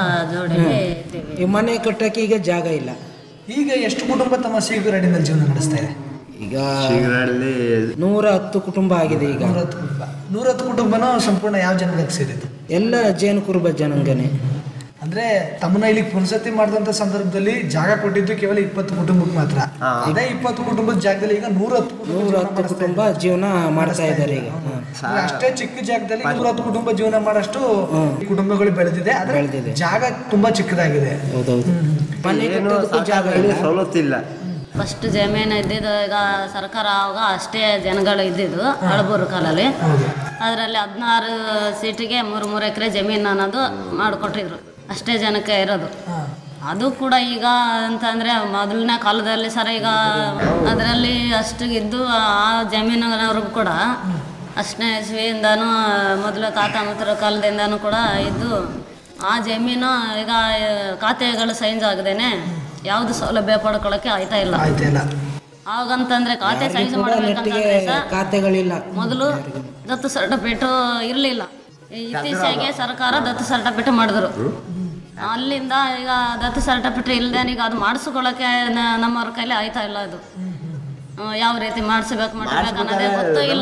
ಈ ಮನೆ ಕಟ್ಟೋಕ್ಕೆ ಈಗ ಜಾಗ ಇಲ್ಲ. ಈಗ ಎಷ್ಟು ಕುಟುಂಬ ತಮ್ಮ ಸೀಗರಡಿನಲ್ಲಿ ಜೀವನ ನಡೆಸ್ತಾ ಇದೆ? ಈಗ ನೂರ ಹತ್ತು ಕುಟುಂಬ ಆಗಿದೆ. ಈಗ ನೂರ ಹತ್ತು ಕುಟುಂಬ ನೂರ ಹತ್ತು ಕುಟುಂಬನೂ ಸಂಪೂರ್ಣ ಯಾವ ಜನಾಂಗಕ್ಕೆ ಸೇರಿದ್ದು? ಎಲ್ಲ ಜೇನು ಕುರುಬ ಜನಾಂಗನೇ. ಅಂದ್ರೆ ತಮ್ಮನ್ನ ಇಲ್ಲಿ ಪುನಸತಿ ಮಾಡಿದಂತ ಸಂದರ್ಭದಲ್ಲಿ ಜಾಗ ಕೊಟ್ಟಿದ್ದು ಕೇವಲ ಇಪ್ಪತ್ತು ಕುಟುಂಬಕ್ಕೆ ಮಾತ್ರ. ಅದೇ ಇಪ್ಪತ್ತು ಕುಟುಂಬದ ಜಾಗದಲ್ಲಿ ಈಗ ನೂರ ಹತ್ತು ನೂರ ಹತ್ತು ಕುಟುಂಬ ಜೀವನ ಮಾಡ್ತಾ ಇದ್ದಾರೆ. ಈಗ ಅಷ್ಟೇ ಚಿಕ್ಕ ಜಾಗದಲ್ಲಿ ನೂರ ಹತ್ತು ಕುಟುಂಬ ಜೀವನ ಮಾಡಷ್ಟು ಕುಟುಂಬಗಳು ಬೆಳೆದಿದೆ, ಆದ್ರೆ ಜಾಗ ತುಂಬಾ ಚಿಕ್ಕದಾಗಿದೆ. ಹೌದೌದು, ಮನೆ ಕಟ್ಟೋದಕ್ಕೂ ಜಾಗ ಇಲ್ಲ, ಸವಲತ್ತಿಲ್ಲ. ಫಸ್ಟ್ ಜಮೀನು ಇದ್ದಿದ್ದು ಈಗ ಸರ್ಕಾರ ಆವಾಗ ಅಷ್ಟೇ ಜನಗಳು ಇದ್ದಿದ್ದು ಹಳಬೂರು ಕಾಲಲ್ಲಿ. ಅದರಲ್ಲಿ ಹದಿನಾರು ಸೀಟಿಗೆ ಮೂರು ಮೂರು ಎಕರೆ ಜಮೀನು ಅನ್ನೋದು ಮಾಡಿಕೊಟ್ಟಿದ್ರು, ಅಷ್ಟೇ ಜನಕ್ಕೆ ಇರೋದು. ಅದು ಕೂಡ ಈಗ ಅಂತಂದರೆ ಮೊದಲನೇ ಕಾಲದಲ್ಲಿ ಸರ ಈಗ ಅದರಲ್ಲಿ ಅಷ್ಟು ಇದ್ದು ಆ ಜಮೀನಿನವ್ರಿಗೂ ಕೂಡ ಅಷ್ಟನೇ ಇಸ್ವಿಯಿಂದನೂ ಮೊದಲು ತಾತ ಮುತ್ತರ ಕಾಲದಿಂದನೂ ಕೂಡ ಇದ್ದು ಆ ಜಮೀನು ಈಗ ಖಾತೆಗಳು ಸೈನ್ಸ್ ಆಗದೇನೆ ಯಾವುದು ಸೌಲಭ್ಯ ಪಡ್ಕೊಳ್ಳೋಕೆ ಆಯ್ತಾ ಇಲ್ಲ. ಆವಾಗಂತಂದ್ರೆ ಖಾತೆ ಸೈನ್ಸ್ ಮಾಡ್ಬೇಕಂತಂದ್ರೆ ಖಾತೆಗಳಿಲ್ಲ, ಮೊದಲು ದತ್ತು ಸರ್ಟಿಫಿಕೇಟು ಇರಲಿಲ್ಲ. ಇತ್ತೀಚೆಗೆ ಸರ್ಕಾರ ದತ್ತು ಸರ್ಟಿಫಿಕೇಟ್ ಮಾಡಿದ್ರು. ಅಲ್ಲಿಂದ ಈಗ ದತ್ತು ಸರ್ಟಿಫಿಕೇಟ್ ಇಲ್ದೇನೆ ಈಗ ಅದು ಮಾಡಿಸ್ಕೊಳ್ಳೋಕೆ ನಮ್ಮವ್ರ ಕೈಲಿ ಆಯ್ತಾ ಇಲ್ಲ. ಅದು ಯಾವ ರೀತಿ ಮಾಡಿಸ್ಬೇಕು ಮಾಡಬೇಕು ಅನ್ನೋದೇ ಗೊತ್ತೂ ಇಲ್ಲ.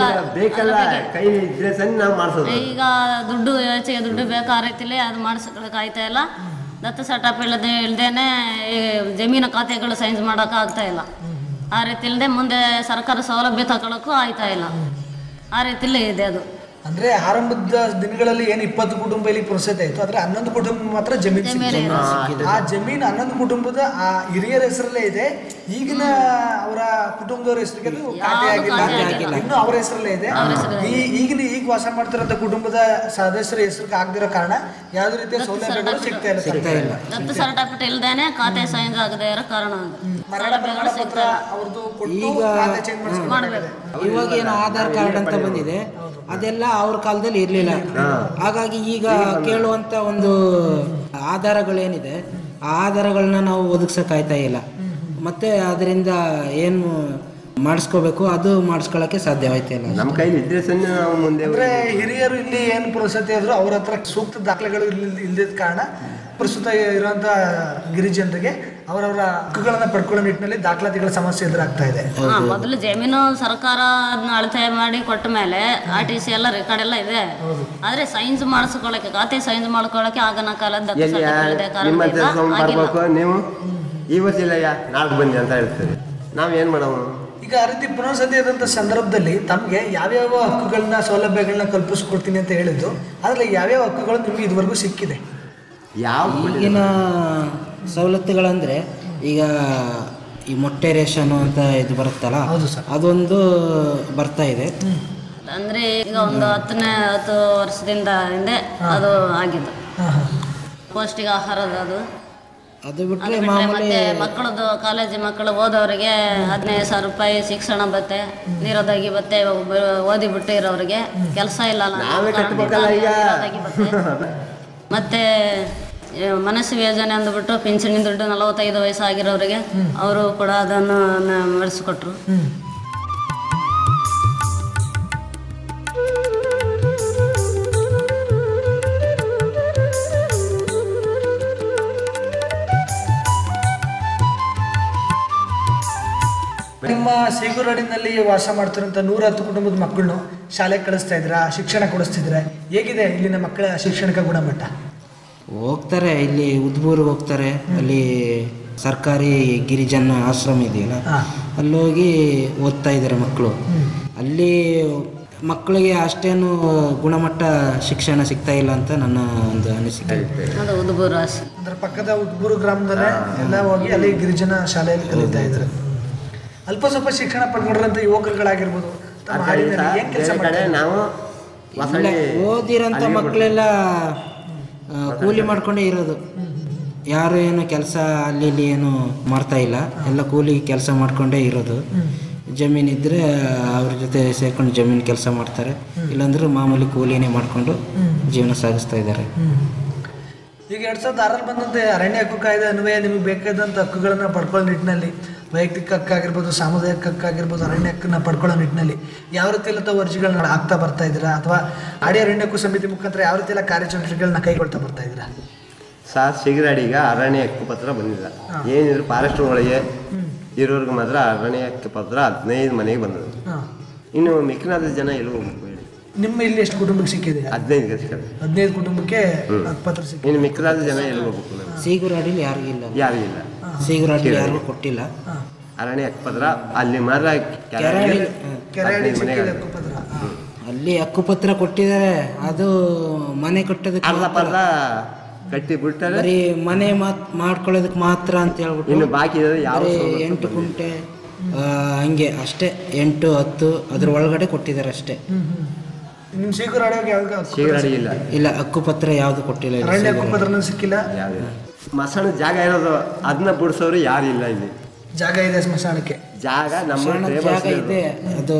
ಈಗ ದುಡ್ಡು ಹೆಚ್ಚಿಗೆ ದುಡ್ಡು ಬೇಕು, ಆ ರೀತಿಲಿ ಅದು ಮಾಡಿಸ್ಕೊಳಕ್ಕೆ ಆಯ್ತಾ ಇಲ್ಲ. ದತ್ತು ಸರ್ಟಿಫಿಕೇಟ್ ಇಲ್ದೇನೆ ಜಮೀನು ಖಾತೆಗಳು ಸೈನ್ಸ್ ಮಾಡೋಕೆ ಆಗ್ತಾ ಇಲ್ಲ. ಆ ರೀತಿ ಇಲ್ಲದೆ ಮುಂದೆ ಸರ್ಕಾರ ಸೌಲಭ್ಯ ತಗೊಳ್ಳೋಕ್ಕೂ ಆಯ್ತಾ ಇಲ್ಲ. ಆ ರೀತಿಲಿ ಇದೆ ಅದು. ಅಂದ್ರೆ ಆರಂಭದ ದಿನಗಳಲ್ಲಿ ಏನು ಇಪ್ಪತ್ತು ಕುಟುಂಬ ಇಲ್ಲಿ ಪುರಸತಿ ಆಯ್ತು, ಆದ್ರೆ ಹನ್ನೊಂದು ಕುಟುಂಬ ಮಾತ್ರ ಜಮೀನು ಸಿಕ್ಕಿದೆ. ಆ ಜಮೀನು ಹನ್ನೊಂದು ಕುಟುಂಬದ ಆ ಹಿರಿಯರ ಹೆಸರಲ್ಲೇ ಇದೆ. ಈಗಿನ ಅವರ ಕುಟುಂಬದವರ ಹೆಸರಿಗೆ ಅದು ಖಾತೆ ಆಗಿಲ್ಲ, ಇನ್ನು ಅವರ ಹೆಸರಲ್ಲೇ ಇದೆ. ಈ ಈಗಿನ ಈಗ ವಾಸ ಮಾಡ್ತಿರೋ ಕುಟುಂಬದ ಸದಸ್ಯರ ಹೆಸರಿಗೆ ಆಗದಿರೋ ಕಾರಣ ಯಾವುದೇ ರೀತಿಯ ಸೌಲಭ್ಯಗಳು ಸಿಗ್ತಾ ಇಲ್ಲ. ಸಿಗ್ತಾ ಇಲ್ಲ ದತ್ತು ಸರ್ಟಿಫಿಕೇಟ್ ಇಲ್ದೇನೆ ಖಾತೆ ಸೈನ್ಸ್ ಆಗದೆ ಇರೋ ಕಾರಣ ಸೌಲಭ್ಯಗಳು ಸಿಗ್ತಾ ಅವ್ರದ್ದು ಕೊಟ್ಟು ಖಾತೆ ಚೇಂಜ್ ಮಾಡಿಸ್ಬೇಕು. ಇವಾಗ ಏನು ಆಧಾರ್ ಕಾರ್ಡ್ ಅಂತ ಬಂದಿದೆ, ಅದೆಲ್ಲ ಅವ್ರ ಕಾಲದಲ್ಲಿ ಇರಲಿಲ್ಲ. ಹಾಗಾಗಿ ಈಗ ಕೇಳುವಂಥ ಒಂದು ಆಧಾರಗಳೇನಿದೆ ಆ ಆಧಾರಗಳನ್ನ ನಾವು ಒದಗಿಸೋಕ್ಕಾಯ್ತಾ ಇಲ್ಲ. ಮತ್ತು ಅದರಿಂದ ಏನು ಮಾಡಿಸ್ಕೋಬೇಕು ಅದು ಮಾಡಿಸ್ಕೊಳ್ಳೋಕ್ಕೆ ಸಾಧ್ಯವಾಯ್ತಾ ಇಲ್ಲ. ನಮ್ಮ ಕೈಲಿ ಇದ್ರೆ ನಾವು ಮುಂದೆ ಅಂದರೆ ಹಿರಿಯರು ಇಲ್ಲಿ ಏನು ಪುರಸತಿ ಆದರೂ ಅವ್ರ ಹತ್ರ ಸೂಕ್ತ ದಾಖಲೆಗಳು ಇಲ್ಲದ ಕಾರಣ ಪ್ರಸ್ತುತ ಇರುವಂಥ ಗಿರಿಜನರಿಗೆ ಅವರವರ ಹಕ್ಕುಗಳನ್ನ ಪಡ್ಕೊಳ್ಳೋ ನಿಟ್ಟಿನಲ್ಲಿ ದಾಖಲಾತಿಗಳ ಸಮಸ್ಯೆ ಎದುರಾಗ್ತಾ ಇದೆ. ಮೊದಲು ಜಮೀನು ಸರ್ಕಾರ ಅದನ್ನ ಅಳತೆ ಮಾಡಿ ಕೊಟ್ಟ ಮೇಲೆ ಆರ್ ಟಿ ಸಿ ಎಲ್ಲ ರೆಕಾರ್ಡ್ ಎಲ್ಲ ಇದೆ. ಆದ್ರೆ ಸೈನ್ಸ್ ಮಾಡಿಸ್ಕೊಳ್ಳೋಕೆ ಖಾತೆ ಸೈನ್ಸ್ ಮಾಡ್ಕೊಳ್ಳೋಕೆ ಆಗನ ಕಾಲದ ನೀವು ಇವತ್ತಿಲ್ಲಯ್ಯ ನಾಲ್ಕು ಬನ್ನಿ ಅಂತ ಹೇಳ್ತಾರೆ. ನಾವ್ ಏನ್ ಮಾಡೋಣ? ಈಗ ಆ ರೀತಿ ಪುನರ್ಸತಿ ಆದಂಥ ಸಂದರ್ಭದಲ್ಲಿ ತಮಗೆ ಯಾವ್ಯಾವ ಹಕ್ಕುಗಳನ್ನ ಸೌಲಭ್ಯಗಳನ್ನ ಕಲ್ಪಿಸ್ಕೊಡ್ತೀನಿ ಅಂತ ಹೇಳಿದ್ದು, ಅದರಲ್ಲಿ ಯಾವ್ಯಾವ ಹಕ್ಕುಗಳು ನಿಮ್ಗೆ ಇದುವರೆಗೂ ಸಿಕ್ಕಿದೆ? ಯಾವ ಈಗಿನ ಸವಲತ್ತುಗಳಂದರೆ ಈಗ ಈ ಮೊಟ್ಟೆ ರೇಷನು ಅಂತ ಇದು ಬರುತ್ತಲ್ಲ, ಅದೊಂದು ಬರ್ತಾ ಇದೆ. ಅಂದರೆ ಈಗ ಒಂದು ಹತ್ತನೇ ಹತ್ತು ವರ್ಷದಿಂದ ಹಿಂದೆ ಅದು ಆಗಿದ್ದು ಪೌಷ್ಟಿಕ ಆಹಾರದ ಅದು ಅದು ಬಿಟ್ಟರೆ ಮತ್ತೆ ಮಕ್ಕಳದು ಕಾಲೇಜ್ ಮಕ್ಕಳು ಓದೋರಿಗೆ ಹದಿನೈದು ಸಾವಿರ ರೂಪಾಯಿ ಶಿಕ್ಷಣ ಬತ್ತೆ, ನಿರೋಧಾಗಿ ಬತ್ತೆ. ಓದಿ ಬಿಟ್ಟು ಇರೋರಿಗೆ ಕೆಲಸ ಇಲ್ಲ, ಮತ್ತೆ ಮನಸ್ಸು ಯೋಜನೆ ಅಂದ್ಬಿಟ್ಟು ಪಿಂಚಣಿ ದುಡ್ಡು ನಲವತ್ತೈದು ವಯಸ್ಸಾಗಿರೋರಿಗೆ ಅವರು ಕೂಡ ಅದನ್ನು ಮಾಡಿಸ್ಕೊಟ್ರು. ಸೀಗೂರಾಡಿನಲ್ಲಿ ವಾಸ ಮಾಡ್ತಿರೋಂಥ ನೂರ ಹತ್ತು ಕುಟುಂಬದ ಮಕ್ಕಳನ್ನು ಶಾಲೆಗೆ ಕಳಿಸ್ತಾ ಇದ್ದೀರಾ, ಶಿಕ್ಷಣ ಕೊಡಿಸ್ತಿದ್ರೆ, ಹೇಗಿದೆ ಇಲ್ಲಿನ ಮಕ್ಕಳ ಶೈಕ್ಷಣಿಕ ಗುಣಮಟ್ಟ? ಹೋಗ್ತಾರೆ, ಇಲ್ಲಿ ಉದ್ಬೂರಿಗೆ ಹೋಗ್ತಾರೆ. ಅಲ್ಲಿ ಸರ್ಕಾರಿ ಗಿರಿಜನ ಆಶ್ರಮ ಇದೆಯಲ್ಲ, ಅಲ್ಲೋಗಿ ಓದ್ತಾ ಇದ್ದಾರೆ ಮಕ್ಕಳು. ಅಲ್ಲಿ ಮಕ್ಕಳಿಗೆ ಅಷ್ಟೇನು ಗುಣಮಟ್ಟ ಶಿಕ್ಷಣ ಸಿಗ್ತಾ ಇಲ್ಲ ಅಂತ ನನ್ನ ಒಂದು ಅನಿಸಿಕೆ. ಅದರ ಪಕ್ಕದ ಉದ್ಬೂರು ಗ್ರಾಮದಲ್ಲೇ ಎಲ್ಲ ಹೋಗಿ ಅಲ್ಲಿ ಗಿರಿಜನ ಶಾಲೆಯಲ್ಲಿ ಕಲಿತಾ ಇದ್ದಾರೆ. ಅಲ್ಪ ಸ್ವಲ್ಪ ಶಿಕ್ಷಣ ಪಡ್ಕೊಂಡಿರೋಂಥ ಯುವಕರುಗಳಾಗಿರ್ಬೋದು, ಏನ್ ಕೆಲಸ ಮಾಡ್ತಾರೆ? ನಾವು ಓದಿರೋಂಥ ಮಕ್ಕಳೆಲ್ಲ ಕೂಲಿ ಮಾಡ್ಕೊಂಡೇ ಇರೋದು. ಯಾರು ಏನು ಕೆಲಸ ಅಲ್ಲಿ ಇಲ್ಲಿ ಏನು ಮಾಡ್ತಾ ಇಲ್ಲ, ಎಲ್ಲ ಕೂಲಿ ಕೆಲಸ ಮಾಡ್ಕೊಂಡೇ ಇರೋದು. ಜಮೀನಿದ್ರೆ ಅವ್ರ ಜೊತೆ ಸೇರ್ಕೊಂಡು ಜಮೀನು ಕೆಲಸ ಮಾಡ್ತಾರೆ, ಇಲ್ಲಾಂದ್ರೆ ಮಾಮೂಲಿ ಕೂಲಿನೇ ಮಾಡಿಕೊಂಡು ಜೀವನ ಸಾಗಿಸ್ತಾ ಇದ್ದಾರೆ. ಈಗ ಎರಡು ಸಾವಿರದ ಆರಲ್ಲಿ ಬಂದಂತೆ ಅರಣ್ಯ ಹಕ್ಕು ಕಾಯ್ದೆ ಅನ್ವಯ ನಿಮಗೆ ಬೇಕಾದಂಥ ಹಕ್ಕುಗಳನ್ನು ಪಡ್ಕೊಳ್ಳೋ ನಿಟ್ಟಿನಲ್ಲಿ, ವೈಯಕ್ತಿಕ ಹಕ್ಕಾಗಿರ್ಬೋದು, ಸಾಮುದಾಯಿಕ ಹಕ್ಕಾಗಿರ್ಬೋದು, ಅರಣ್ಯ ಹಕ್ಕನ್ನು ಪಡ್ಕೊಳ್ಳೋ ನಿಟ್ಟಿನಲ್ಲಿ ಯಾವ ರೀತಿ ಎಲ್ಲ ತಾವು ಅರ್ಜಿಗಳನ್ನ ಆಗ್ತಾ ಬರ್ತಾ ಇದ್ದೀರಾ, ಅಥವಾ ಆಡಿ ಅರಣ್ಯ ಹಕ್ಕು ಸಮಿತಿ ಮುಖಾಂತರ ಯಾವ ರೀತಿ ಎಲ್ಲ ಕಾರ್ಯಚಟುವಟಿಕೆಗಳನ್ನ ಕೈಗೊಳ್ತಾ ಬರ್ತಾ ಇದ್ದೀರಾ? ಸಹ ಸಿಗರಾಡಿಗ ಅರಣ್ಯ ಹಕ್ಕು ಪತ್ರ ಬಂದಿಲ್ಲ. ಏನಿದ್ರು ಫಾರೆಸ್ಟ್ ಒಳಗೆ ಇರೋರ್ಗೆ ಮಾತ್ರ ಅರಣ್ಯ ಹಕ್ಕು ಪತ್ರ ಹದಿನೈದು ಮನೆಗೆ ಬಂದದ್ದು. ಇನ್ನು ಮಿಕ್ಕಿನಾದ ಜನ ಎಲ್ಲಿ ಹೋಗ್ಬೇಕು ಹೇಳಿ? ನಿಮ್ಮ ಇಲ್ಲಿ ಎಷ್ಟು ಕುಟುಂಬಕ್ಕೆ ಸಿಕ್ಕಿದೆ? ಹದಿನೈದು ಸಿಕ್ಕಿದೆ. ಹದಿನೈದು ಕುಟುಂಬಕ್ಕೆ ಪತ್ರ ಸಿಕ್ಕಿದೆ. ಇನ್ನು ಮಿಕ್ಕಿನಾದ ಜನ ಎಲ್ಲಿ ಹೋಗ್ಬೇಕು? ಸೀಗೂರಾಡಿಲಿ ಯಾರಿಗಿಲ್ಲ, ಯಾರಿಗಿಲ್ಲ. ಸೀಗೂರಾಡಿಲಿ ಯಾರಿಗೂ ಕೊಟ್ಟಿಲ್ಲ ಅರಣ್ಯ ಹಕ್ಕು ಪತ್ರ. ಅಲ್ಲಿ ಮಾತ್ರ ಅಲ್ಲಿ ಹಕ್ಕುಪತ್ರ ಕೊಟ್ಟಿದ್ದಾರೆ. ಅದು ಮನೆ ಕಟ್ಟೋದಕ್ಕೆ ಅರ್ಧ ಪರ್ಧ ಕಟ್ಟಿ ಬಿಡ್ತಾರೆ, ಬರೀ ಮನೆ ಮಾತ್ ಮಾಡ್ಕೊಳ್ಳೋದಕ್ಕೆ ಮಾತ್ರ ಅಂತ ಹೇಳ್ಬಿಟ್ಟು. ಇನ್ನು ಬಾಕಿ ಎಂಟು ಕುಂಟೆ ಹಂಗೆ ಅಷ್ಟೇ, ಎಂಟು ಹತ್ತು ಅದ್ರ ಒಳಗಡೆ ಕೊಟ್ಟಿದ್ದಾರೆ ಅಷ್ಟೇ. ನಿಮ್ಮ ಸೀಗೂರಾಡಿಗೆ ಸೀಗರಾಡಿ ಇಲ್ಲ ಇಲ್ಲ ಹಕ್ಕುಪತ್ರ ಯಾವುದು ಕೊಟ್ಟಿಲ್ಲ. ಅರಣ್ಯ ಹಕ್ಕುಪತ್ರನೂ ಸಿಕ್ಕಿಲ್ಲ. ಮಸಾಣ ಜಾಗ ಇರೋದು ಅದನ್ನ ಬಿಡಿಸೋರು ಯಾರು ಇಲ್ಲ. ಇಲ್ಲಿ ಜಾಗ ಇದೆ ಸ್ಮಶಾನಕ್ಕೆ, ಜಾಗ ನಮ್ಮ ಜಾಗ ಇದೆ. ಅದು